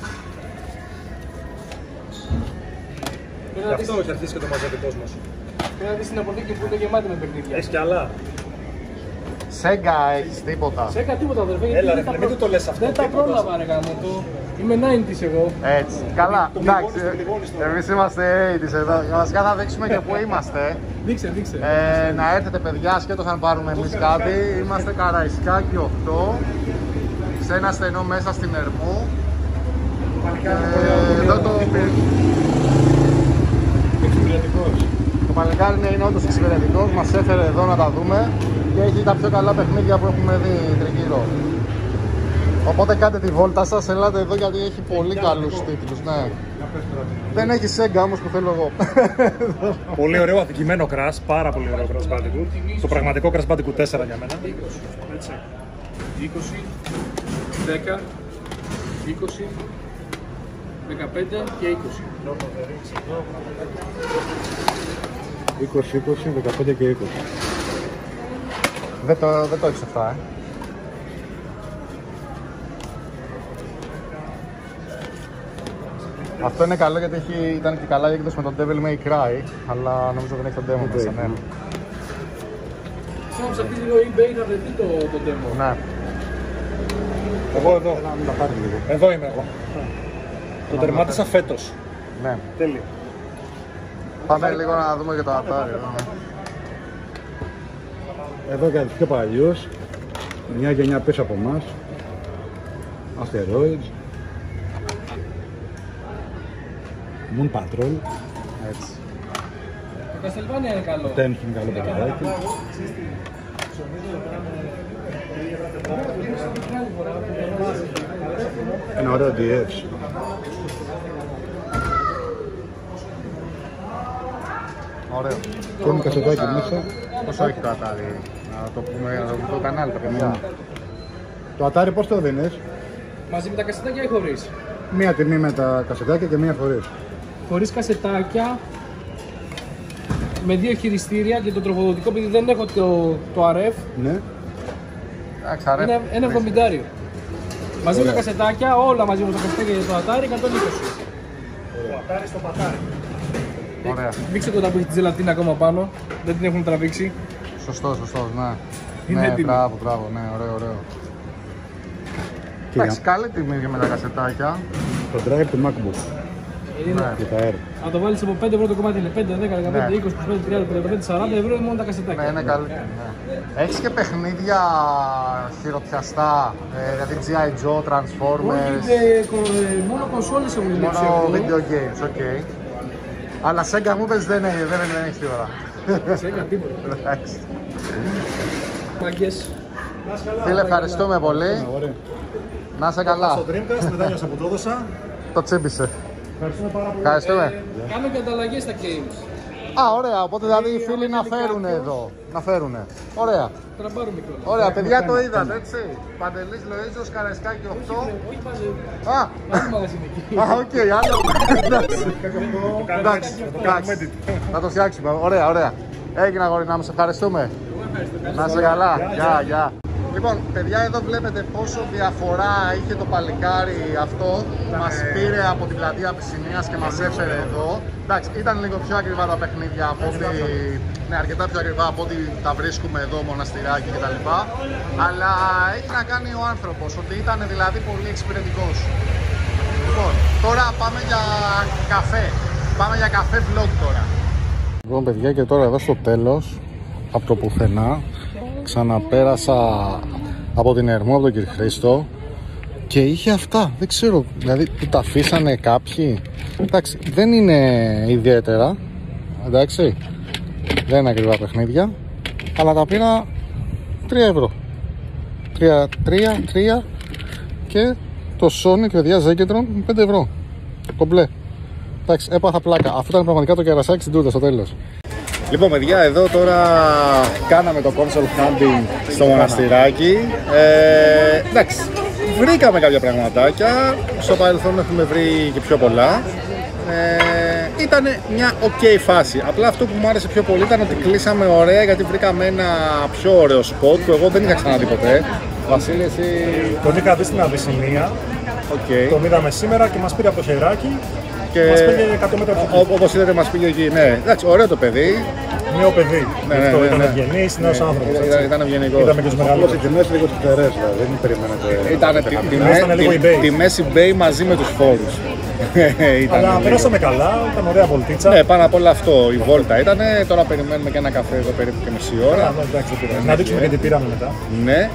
B: Γι' αυτό έχει αρχίσει και το μαζευτικός μας.
C: Πρέπει να δεις την αποθήκη που είναι γεμάτη με παιχνίδια.
B: Έχεις κι άλλα.
A: Σέγγα έχεις τίποτα.
C: Σε έκανα τίποτα αδερφέ,
B: Έλα ρε, μην το λες αυτό.
C: δεν τα πρόλαβα ρε γάμο το. Είμαι 90's εγώ.
A: Έτσι. Καλά,
B: Το
A: εντάξει.
B: πληγώνεις τώρα.
A: Εμείς είμαστε 80's εδώ. Βασικά θα δείξουμε και πού είμαστε.
C: Δείξε.
A: Να έρθετε παιδιά, ασχέτως αν πάρουμε εμείς κάτι. Είμαστε Καραϊσκάκι 8. Σε ένα στενό μέσα στην Ερμού. Εδώ το παλικάρι είναι όντως εξυπηρετικός. Μας έφερε εδώ να τα δούμε. Και έχει τα πιο καλά παιχνίδια που έχουμε δει τριγύρω. Οπότε κάντε τη βόλτα σας, ελάτε εδώ γιατί έχει πολύ καλούς τίτλους. Ναι. Δεν έχει Sega όμως που θέλω εγώ.
B: Πολύ ωραίο αδικημένο Crash, πάρα πολύ ωραίο Crash Bandicoot. Το πραγματικό Crash Bandicoot 4 για μένα.
C: 20, 10, 20, 15 και 20.
D: 20, 20, 15 και 20.
A: Δεν το έχεις αυτά, Αυτό είναι καλό γιατί ήταν και καλά η έκδοση με τον Devil May Cry, αλλά νομίζω δεν έχει το demo μέσα, ναι.
C: Σαν σε αυτή το eBay θα βρεθεί το demo.
A: Ναι.
B: Εγώ εδώ.
D: Να μην τα πάρει λίγο.
B: Εδώ είμαι εγώ. Το τερμάτισα φέτος.
A: Ναι.
B: Τέλειο.
A: Πάμε λίγο να δούμε και το Atari.
D: Εδώ για τους πιο παλιούς, μια γενιά πίσω από εμάς, Asteroids, Moon Patrol,
A: Έτσι.
C: Το Castlevania είναι καλό.
D: το Tension καλό παιχνιδάκι. Ένα ωραίο DS.
A: Ωραίο.
D: Και ένα κασετάκι μέσα.
A: Πόσο έχει το Atari, να το πούμε, να δούμε το κανάλι τα παιδιά.
D: Το Atari πώς το δίνεις?
C: Μαζί με τα κασετάκια ή χωρίς?
D: Μία τιμή με τα κασετάκια και μία χωρίς.
C: Χωρίς κασετάκια, με 2 χειριστήρια και το τροφοδοτικό, επειδή δεν έχω το RF,
D: Ναι.
A: Εντάξει, αρέ.
C: είναι ένα 70. Μαζί με τα κασετάκια, όλα μαζί με τα κασετάκια για το Atari, 120.
B: Το Atari στο πατάρι.
A: Ωραία.
C: Δείξε το που έχει τη ζελατίνα ακόμα πάνω, δεν την έχουν τραβήξει.
A: Σωστός, ναι.
C: Είναι
A: Ναι,
C: έτοιμη.
A: μπράβο, ναι, ωραίο.
D: Και
A: Εντάξει, καλή τιμή και με τα κασετάκια.
D: το drive του MacBook
C: Είναι.
D: και τα Air.
C: Αν το βάλεις από 5 ευρώ το κομμάτι είναι 5, 10, 15,
A: Ναι.
C: 20, 25, 30, 35, 40 ευρώ είναι μόνο τα κασετάκια.
A: Ναι, είναι καλή τιμή. Ναι. Έχεις και παιχνίδια χειροπιαστά, δηλαδή G.I. Joe, Transformers,
C: Μόνο κονσόλες έχουν λείψει
A: μόνο
C: εγώ.
A: video games, οκ. Αλλά Sega μου πες δεν έχεις τίποτα.
C: Σε έκανα τίποτα.
A: Εντάξει.
C: Μάγκες.
A: Φίλε, ευχαριστούμε πολύ.
D: Ωραία.
A: Να είσαι καλά.
B: Στο Dreamcast, μετά νιώσα που το έδωσα.
A: Το τσίμπησε.
B: Ευχαριστούμε πάρα πολύ.
A: Ευχαριστούμε.
C: Κάνω και ανταλλαγές στα games.
A: Α, ωραία. Οπότε δηλαδή οι φίλοι να φέρουν εδώ. Να φέρουν. Ωραία.
C: Τραμπάρουμε κιόλας.
A: Ωραία, παιδιά το είδατε, έτσι. Παντελής Λοΐζος, Καραϊσκάκι 8.
C: Όχι πάλι.
A: Α,
C: Άλλο μαγαζί είναι εκεί.
A: α, οκ, άλλο. Εντάξει, εντάξει. Θα το φτιάξουμε. Ωραία. Έγινε αγόρι μου, σε ευχαριστούμε. Να είσαι καλά. Γεια. Λοιπόν, παιδιά, εδώ βλέπετε πόσο διαφορά είχε το παλικάρι αυτό που μας πήρε από την πλατεία Πισινίας και μας έφερε εδώ. Εντάξει, ήταν λίγο πιο ακριβά τα παιχνίδια από ότι... Ναι, αρκετά πιο ακριβά από ότι τα βρίσκουμε εδώ, μοναστηράκι κτλ. Αλλά έχει να κάνει ο άνθρωπος, ότι ήταν δηλαδή πολύ εξυπηρετικός. Λοιπόν, τώρα πάμε για καφέ. πάμε για καφέ vlog τώρα.
D: Λοιπόν παιδιά, και τώρα εδώ στο τέλος, από το πουθενά, ξαναπέρασα από την Ερμό, από τον κύριο Χρήστο, και είχε αυτά, δεν ξέρω, δηλαδή που τα αφήσανε κάποιοι. Εντάξει, δεν είναι ιδιαίτερα, εντάξει, δεν είναι ακριβά παιχνίδια, αλλά τα πήρα 3 ευρώ. 3 και το Sonic, παιδιά, Zenketron 5 ευρώ. Κομπλέ. Εντάξει, έπαθα πλάκα. Αυτό ήταν πραγματικά το κερασάκι στην τούτα στο τέλος. Λοιπόν, παιδιά, εδώ τώρα κάναμε το console hunting στο μοναστηράκι. Εντάξει, βρήκαμε κάποια πραγματάκια. Στο παρελθόν έχουμε βρει και πιο πολλά. Ήταν μια ok φάση. Απλά αυτό που μου άρεσε πιο πολύ ήταν ότι κλείσαμε ωραία, γιατί βρήκαμε ένα πιο ωραίο spot που εγώ δεν είχα ξαναδεί ποτέ. Βασίλη, εσύ...
B: Τον είχα δει στην Αβυσσινία. Τον είδαμε σήμερα και μας πήρε από το χεράκι. Και μας πήγε 100 μέτρα από εκεί.
D: Όπως είδατε, μας πήγε εκεί. Ναι, εντάξει, ωραίο το παιδί.
B: Νέο παιδί. Αυτό ήταν ευγενής, νέος άνθρωπος.
D: Ήταν ευγενικός.
B: Είδαμε και τους μεγάλους.
H: Οι τιμές λίγο τυχερές, δηλαδή δεν περιμένετε.
D: Ήταν τιμές eBay μαζί με τους φόρους.
B: Αλλά περάσαμε καλά, ήταν ωραία βολτίτσα.
D: Ναι, πάνω απ' όλα αυτό, η βόλτα ήταν. Τώρα περιμένουμε και ένα καφέ εδώ περίπου και μισή ώρα.
B: Να δείξουμε και τι πήραμε μετά.
D: Ναι.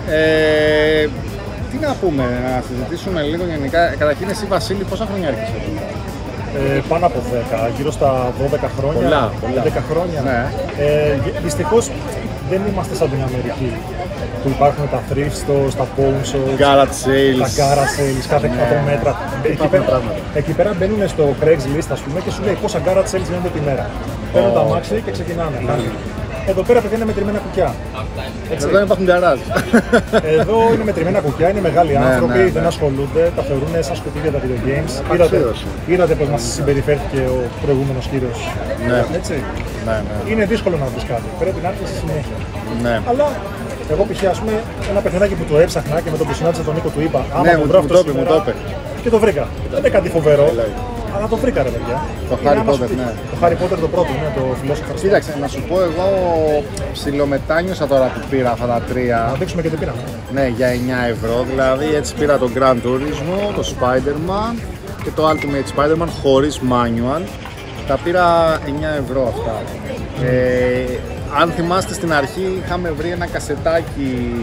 D: Τι να πούμε, να συζητήσουμε λίγο γενικά. Καταρχήν, εσύ Βασίλη, πόσα χρόνια έρχεσαι εδώ?
B: Πάνω από 10, γύρω στα 12 χρόνια.
D: Πολλά.
B: 10 χρόνια.
D: Ναι.
B: Δυστυχώς δεν είμαστε σαν την Αμερική, που υπάρχουν τα thrift stores, τα pawn shops,
D: garage sales,
B: τα garage sales κάθε 100 μέτρα. Εκεί πέρα μπαίνουν στο Craigslist, ας πούμε, και σου λέει πόσα garage sales γίνονται τη μέρα. Παίρνουν τα αμάξι και ξεκινάνε. Εδώ πέρα παιδιά είναι μετρημένα κουκιά.
D: Εδώ δεν υπάρχουν γκαράζ.
B: Εδώ είναι μετρημένα κουκιά, είναι μεγάλοι άνθρωποι, δεν ασχολούνται, τα θεωρούν σαν σκουπίδια τα video games. Είδατε πως μας συμπεριφέρθηκε ο προηγούμενος κύριος. Έτσι. Είναι δύσκολο να βρεις κάτι, πρέπει να έρθεις στη συνέχεια. Αλλά εγώ π.χ. ένα παιχνιδάκι που το έψαχνα και με το που συνάντησα τον Νίκο του είπα άμα το βρω αυτό σήμερα, και το βρήκα. Δεν είναι κάτι φοβερό. Αλλά το βρήκα, ρε παιδιά.
D: Το Harry Potter, ναι.
B: Το Harry Potter το πρώτο, ναι, το φιλόσοφο.
D: Κοίταξε, να σου πω, εγώ ψιλομετάνιωσα τώρα που πήρα αυτά τα τρία.
B: Να δείξουμε και τι πήραμε.
D: Ναι, για 9 ευρώ. Δηλαδή έτσι πήρα το Gran Turismo, το Spider-Man και το Ultimate Spider-Man χωρίς manual. Τα πήρα 9 ευρώ αυτά. Αν θυμάστε, στην αρχή είχαμε βρει ένα κασετάκι.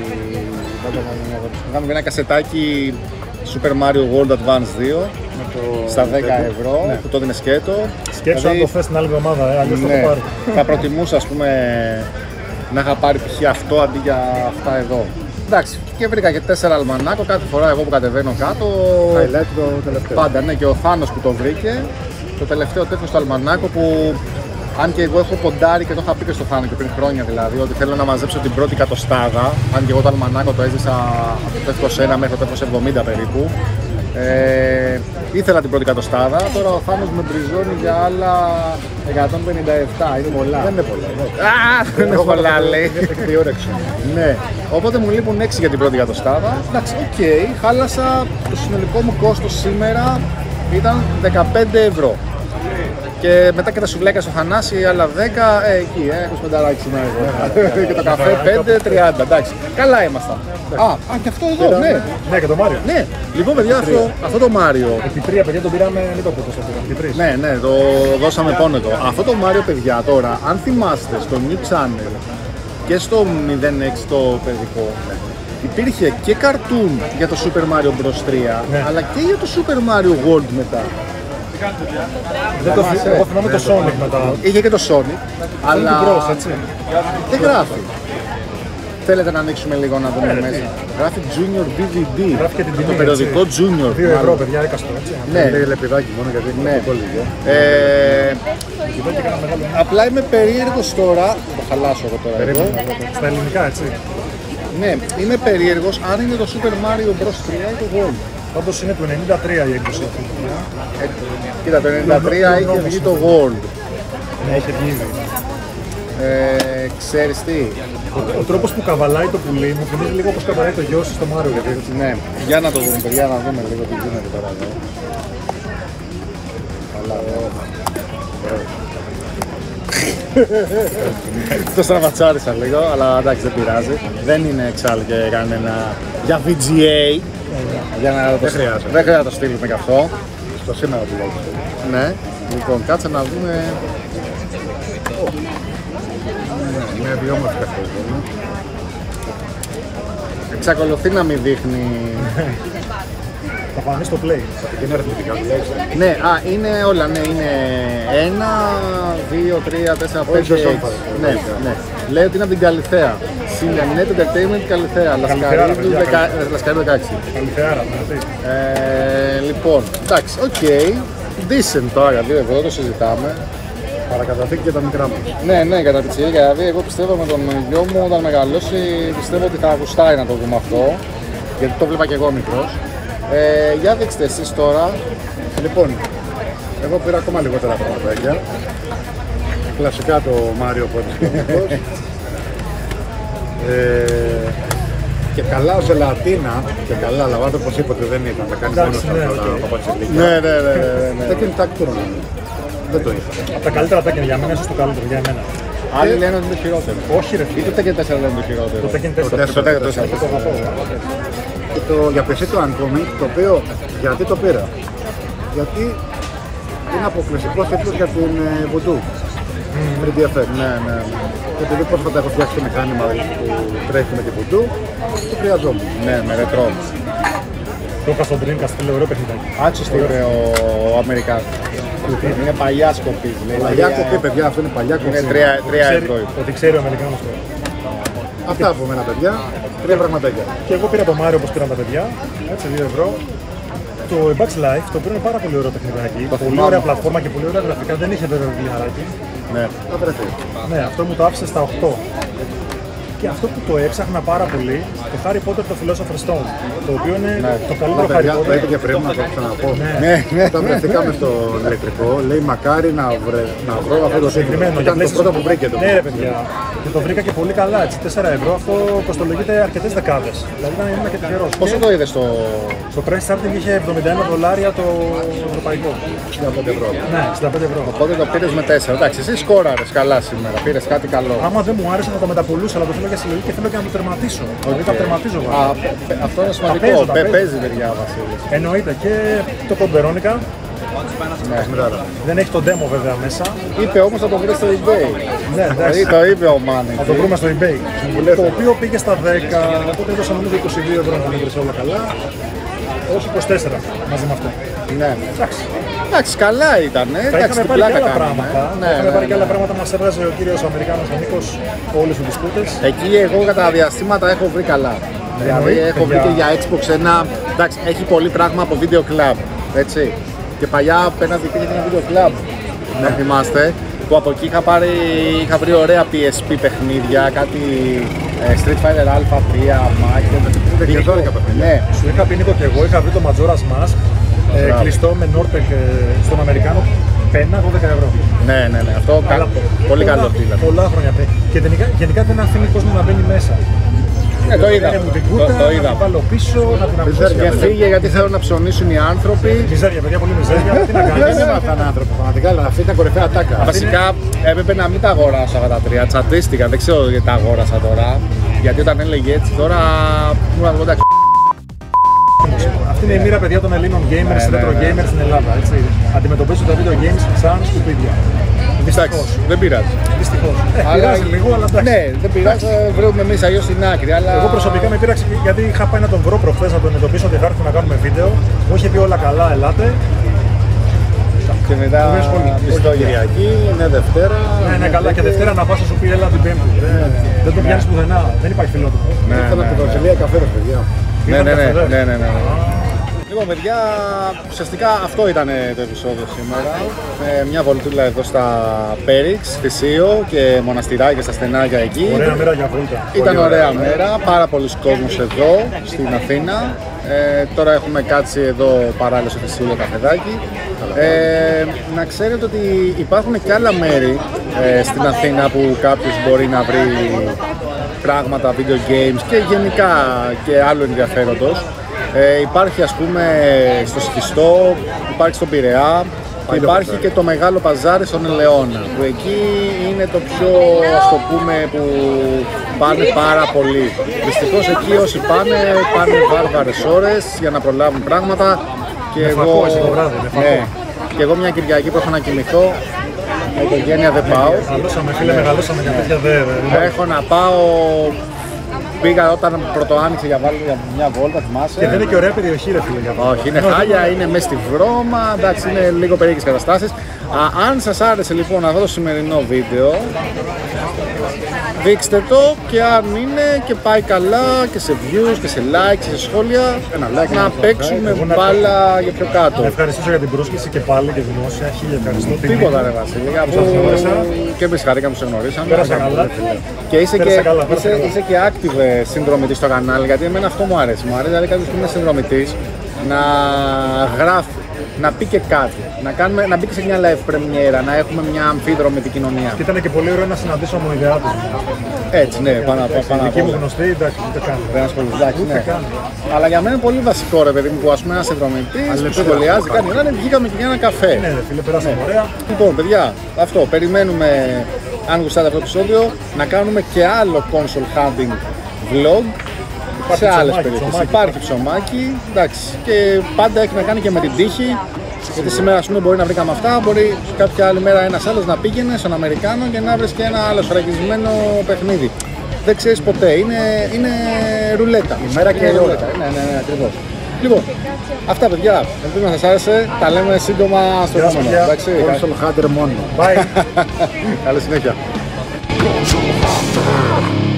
D: Super Mario World Advance 2 στα 10 ευρώ, που το έδινε σκέτο.
B: Σκέψου αν το θες την άλλη εβδομάδα, αλλιώς θα το πάρει.
D: Θα προτιμούσα, ας πούμε, να είχα πάρει π.χ. αυτό αντί για αυτά εδώ. Εντάξει, και βρήκα και 4 αλμανάκο κάθε φορά εγώ που κατεβαίνω κάτω.
H: Highlight το τελευταίο.
D: Πάντα, ναι, και ο Θάνος που το βρήκε. Το τελευταίο τέτοιο στο αλμανάκο που, αν και εγώ έχω ποντάρει και το είχα πει και στο Θάνο και πριν χρόνια δηλαδή, ότι θέλω να μαζέψω την πρώτη εκατοστάδα. Αν και εγώ το αλμανάκο το έζησα από το τεύχος 1 μέχρι το τεύχος 70 περίπου. Ήθελα την πρώτη εκατοστάδα, τώρα ο Θάνος με μπριζώνει για άλλα 157, είναι πολλά.
H: Δεν είναι πολλά.
D: Δεν είναι πολλά, λέει.
H: Έχει όρεξη.
D: Ναι, οπότε μου λείπουν 6 για την πρώτη εκατοστάδα. Εντάξει, οκ, χάλασα, το συνολικό μου κόστος σήμερα ήταν 15 ευρώ. Και μετά και τα σουβλάκια στο Θανάση, άλλα 10, εκεί, 25 σήμερα εγώ. Και το καφέ 5-30, εντάξει. Καλά ήμασταν. Και αυτό εδώ, ναι.
B: Ναι, και το Μάριο.
D: Ναι, λοιπόν παιδιά, αυτό το Μάριο.
B: Επί 3 παιδιά τον πήραμε, μην το πω το πήραμε.
D: Ναι, το δώσαμε πόνο εδώ. Αυτό το Μάριο, παιδιά, τώρα, αν θυμάστε, στο New Channel και στο 06 το παιδικό, υπήρχε και καρτούν για το Super Mario Bros. 3, αλλά και για το Super Mario World μετά.
B: Εγώ θυμάμαι το Sonic μετά.
D: Είχε και το Sonic, αλλά δεν γράφει. Θέλετε να ανοίξουμε λίγο να δούμε μέσα? Γράφει Junior DVD.
B: Γράφει και την τιμή.
D: Το περιοδικό Junior.
B: 2 ευρώ, παιδιά, έκαστο.
D: Ναι,
H: είναι λεπιδάκι μόνο γιατί είναι πολύ λίγο.
D: Απλά είμαι περίεργος τώρα. Το χαλάσω εγώ τώρα εδώ.
B: Στα ελληνικά, έτσι.
D: Ναι, είμαι περίεργος αν είναι το Super Mario Bros. 3 ή το World.
B: Πάντως είναι του 93 η έκδοση.
D: Κοίτα, το 93 είχε βγει το World.
B: Ναι, είχε βγει ήδη.
D: Ξέρεις τι?
B: Ο τρόπος που καβαλάει το πουλί μου θυμίζει λίγο όπως καβαλάει το Γιώση στο Μάριο.
D: Ναι, για να το δούμε, παιδιά, να δούμε λίγο τι γίνεται τώρα εδώ. Καλά, το στραβατσάρισα λίγο, αλλά εντάξει, δεν πειράζει. Δεν είναι εξάλλου και κανένα για VGA. Για να
H: δεν χρειάζεται.
D: Δεν χρειάζεται να το στείλουμε κι αυτό.
H: Στο σήμερα τουλάχιστον.
D: Ναι. Λοιπόν, κάτσε να δούμε.
H: Είναι δύο όμορφες αυτό.
D: Εξακολουθεί να μην δείχνει.
B: Θα πάμε στο play.
H: Είναι αριθμητικά τουλάχιστον.
D: Ναι, είναι όλα, ναι, είναι 1, 2, 3, 4, 5, 6. Ναι, ναι. Λέει ότι είναι από την Καλιθέα. Net Entertainment Καλιθέα, Λασκαρίδου 16.
B: Καλιθεάρα,
D: Λοιπόν, εντάξει, οκ. Decent τώρα, 2 ευρώ, το συζητάμε.
H: Παρακαταθήκη και τα μικρά μας.
D: Ναι, ναι, κατά πιτσιρί, δηλαδή εγώ πιστεύω με τον γιο μου όταν μεγαλώσει, πιστεύω ότι θα γουστάει να το δούμε αυτό, γιατί το βλέπα και εγώ μικρός. Για δείξτε εσείς τώρα.
H: Λοιπόν, εγώ πήρα ακόμα λιγότερα πραγματάκια. Κλασικά το Μάριο που έπαιζε και καλά ο Ζελατίνα, και καλά, αλλά βάζω πως είπε ότι δεν ήταν, θα κάνει μόνο στα παπατσιλίκια.
D: Ναι, ναι, ναι.
H: Tekken Tag Tournament. Δεν το είχα.
B: Από τα καλύτερα Tekken για μένα, ίσως το καλύτερο για εμένα.
D: Άλλοι λένε ότι είναι το χειρότερο.
B: Όχι ρε φίλε.
D: Ή το Tekken 4 λένε το χειρότερο.
B: Το Tekken 4.
H: Και το για PC το Uncoming, το οποίο γιατί το πήρα. Γιατί είναι αποκλειστικός τίτλος για την Voodoo. 3D Effect.
D: Ναι, ναι.
H: Και επειδή πρόσφατα έχω φτιάξει το μηχάνημα που τρέχει με την Voodoo, το χρειαζόμουν.
D: Ναι, με ρετρό.
B: Το είχα στο Dreamcast, φίλε, ωραίο παιχνιδάκι.
D: Άξιος το είπε ο Αμερικάνος. Είναι παλιά σκοπή.
H: Παλιά κοπή, παιδιά, αυτό είναι παλιά κοπή.
D: Είναι 3 ευρώ.
B: Ότι ξέρει ο Αμερικάνος τώρα.
H: Αυτά από μένα, παιδιά. 3 πραγματάκια.
B: Και εγώ πήρα το Mario όπως πήραν τα παιδιά, έτσι 2 ευρώ. Το Bugs Life, το οποίο είναι πάρα πολύ ωραίο παιχνιδάκι. Πολύ ωραία πλατφόρμα και πολύ ωραία γραφικά, δεν είχε βέβαια βιβλιαράκι.
D: Ναι.
B: Ναι, αυτό μου το άφησε στα 8. Και αυτό που το έψαχνα πάρα πολύ, το Harry Potter το Philosopher's Stone, το οποίο είναι το καλύτερο Harry Potter.
H: Το είπε και πριν, να το ξαναπώ.
B: Ναι.
H: Όταν βρεθήκαμε στο ηλεκτρικό, λέει μακάρι να βρω αυτό το
B: συγκεκριμένο.
H: Ήταν το πρώτο που βρήκε το.
B: Ναι ρε παιδιά, και το βρήκα και πολύ καλά, έτσι, 4 ευρώ, αυτό κοστολογείται αρκετές δεκάδες. Δηλαδή ήμουν και τυχερός.
D: Πόσο το είδες στο...
B: Στο price starting είχε $71 το ευρωπαϊκό.
H: 65 ευρώ.
B: Ναι, 65 ευρώ.
D: Οπότε το πήρες με 4. Εντάξει, εσύ σκόραρες καλά σήμερα, πήρες κάτι καλό.
B: Άμα δεν μου άρεσε να το μεταπολούσα, αλλά το θέλω για συλλογή και θέλω και να το τερματίσω. Δηλαδή τα τερματίζω βέβαια.
D: Αυτό είναι σημαντικό. Παίζει παιδιά ο Βασίλης.
B: Εννοείται και το Code Veronica.
D: Ναι.
B: Δεν έχει το demo βέβαια μέσα.
D: Είπε όμως να το βρει στο eBay.
B: Ναι, εντάξει.
D: Το είπε ο Μάνι.
B: Θα το βρούμε στο eBay. Το οποίο πήγε στα 10, οπότε έδωσα νομίζω 22 ευρώ να το βρει όλα καλά. Όχι 24 μαζί με αυτό.
D: Ναι. Εντάξει, καλά ήταν.
B: Θα είχαμε πάρει και άλλα πράγματα. Είχαμε πάρει και άλλα πράγματα, μας έβγαζε ο κύριος Αμερικάνος ο Νίκος, όλες τις δισκούτες.
D: Εκεί εγώ κατά διαστήματα έχω βρει καλά. Δηλαδή έχω βρει και για Xbox ένα, εντάξει, έχει πολύ πράγμα από Video Club, έτσι. Και παλιά απέναντι υπήρχε ένα Video Club, να θυμάστε, που από εκεί είχα βρει ωραία PSP παιχνίδια, κάτι Street Fighter Alpha 3, Mario.
B: Ναι, σου είχα πει Νίκο και εγώ, είχα βρει το Majora's Mask, κλειστό με Nortec στον Αμερικάνο, πένα 12 ευρώ.
D: Ναι, ναι, ναι, αυτό πολύ καλό τίλα.
B: Πολλά χρόνια πριν. Και γενικά δεν αφήνει κόσμο να μπαίνει μέσα.
D: Το είδα. Το είδα.
B: Να την βάλω πίσω, να την αφήσω.
D: Και φύγε γιατί θέλουν να ψωνίσουν οι άνθρωποι.
B: Μιζέρια, παιδιά, πολύ μιζέρια. Τι να κάνεις.
H: Δεν έμαθαν άνθρωποι, πραγματικά, αλλά αυτή ήταν κορυφαία τάκα.
D: Βασικά έπρεπε να μην τα αγοράσω αυτά τα 3. Τσαντίστηκα, δεν ξέρω γιατί τα αγόρασα τώρα. Γιατί όταν έλεγε έτσι τώρα μου να το εντάξει.
B: Αυτή είναι η μοίρα, παιδιά, των Ελλήνων gamers, retro gamers στην Ελλάδα. Αντιμετωπίζουν τα video games σαν σκουπίδια.
D: Δυστυχώς, δεν πειράζει.
B: Δυστυχώς. Πειράζει λίγο, αλλά εντάξει.
D: Ναι, δεν πειράζει, βρούμε εμείς αλλιώς στην άκρη. Αλλά...
B: Εγώ προσωπικά με πείραξε γιατί είχα πάει να τον βρω προχθές να τον εντοπίσω ότι θα έρθουν να κάνουμε βίντεο. Μου είχε πει όλα καλά, ελάτε.
D: Και μετά
H: όχι Κυριακή, είναι Δευτέρα.
B: Ναι, ναι, καλά. Και Δευτέρα να πας να σου πει έλα την Πέμπτη. Δεν το πιάνεις πουθενά, δεν υπάρχει φιλότιμο.
H: Ήρθα από την Βασιλεία καφέ, παιδιά.
D: Ναι. Λοιπόν, παιδιά, ουσιαστικά αυτό ήταν το επεισόδιο σήμερα. Μια βολτούλα εδώ στα Πέριξ, Θησίο και μοναστηράκια στα στενάκια εκεί.
B: Ωραία μέρα για βόλτα.
D: Ήταν ωραία μέρα, πάρα πολλοί κόσμος εδώ στην Αθήνα. Τώρα έχουμε κάτσει εδώ παράλληλα στο Θησίο καφεδάκι. Να ξέρετε ότι υπάρχουν και άλλα μέρη στην Αθήνα που κάποιος μπορεί να βρει πράγματα, video games και γενικά και άλλο ενδιαφέροντος. Υπάρχει ας πούμε στο Σχιστό, υπάρχει στον Πειραιά, υπάρχει και το μεγάλο παζάρι στον Ελαιώνα, που εκεί είναι το πιο, ας το πούμε, που πάνε πάρα πολύ. Δυστυχώς εκεί όσοι πάνε βάρβαρες ώρες για να προλάβουν πράγματα και
B: με
D: εγώ...
B: φακό, εσύ το βράδυ, με φακό.
D: Ναι, Και εγώ μια Κυριακή που έχω να κοιμηθώ, με οικογένεια δεν πάω.
B: Μεγαλώσαμε φίλε, μεγαλώσαμε για τέτοια
D: Έχω να πάω. Πήγα όταν πρώτο άνοιξε για μια βόλτα, θυμάσαι.
B: Και δεν είναι και ωραία περιοχή, ρε φίλε.
D: Όχι, είναι χάλια, είναι μέσα στη βρώμα, εντάξει, είναι λίγο περίεργες καταστάσεις. Αν σας άρεσε λοιπόν αυτό το σημερινό βίντεο, δείξτε το και αν είναι και πάει καλά και σε views και σε likes και σε σχόλια, να παίξουμε μπάλα για πιο κάτω.
B: Ευχαριστήσω για την πρόσκληση και πάλι και δημόσια. Χίλια ευχαριστώ.
D: Τίποτα ρε Βασίλη, και εμείς χαρήκαμε που σε γνωρίσαμε.
B: Πέρασα καλά.
D: Και είσαι και active συνδρομητής στο κανάλι, γιατί εμένα αυτό μου αρέσει. Μου αρέσει δηλαδή κάποιος που είναι συνδρομητής να γράφει, να πει και κάτι, να μπει και σε μια live πρεμιέρα, να έχουμε μια αμφίδρομη κοινωνία.
B: Και ήταν και πολύ ωραίο να συναντήσω ομοειδεάτες.
D: Έτσι, ναι, πάνω από αυτό.
B: Δική μου γνωστή, εντάξει, ούτε καν.
D: Δεν ασχολείται, εντάξει, ναι. Αλλά για μένα είναι πολύ βασικό ρε παιδί μου που ας πούμε ένας συνδρομητής που σχολιάζει, κάνει ένα, βγήκαμε και για ένα καφέ.
B: Ναι, φίλε, περάσαμε ωραία.
D: Λοιπόν, παιδιά, αυτό, περιμένουμε, αν γουστάτε αυτό το επεισόδιο, να κάνουμε και άλλο console hunting vlog. Σε άλλες περιοχές. Υπάρχει ψωμάκι, εντάξει, και πάντα έχει να κάνει και με την τύχη. Γιατί σήμερα ας πούμε μπορεί να βρει με αυτά, μπορεί κάποια άλλη μέρα ένας άλλος να πήγαινε στον Αμερικάνο και να βρεις και ένα άλλο σφραγισμένο παιχνίδι. Δεν ξέρεις ποτέ, είναι ρουλέτα.
B: Η μέρα και η ώρα.
D: Ναι, ακριβώς. Λοιπόν, αυτά παιδιά, ελπίζω να σας άρεσε, τα λέμε σύντομα στο επόμενο.
H: Console Hunter μόνο.
B: Bye.
D: Καλή συνέχεια.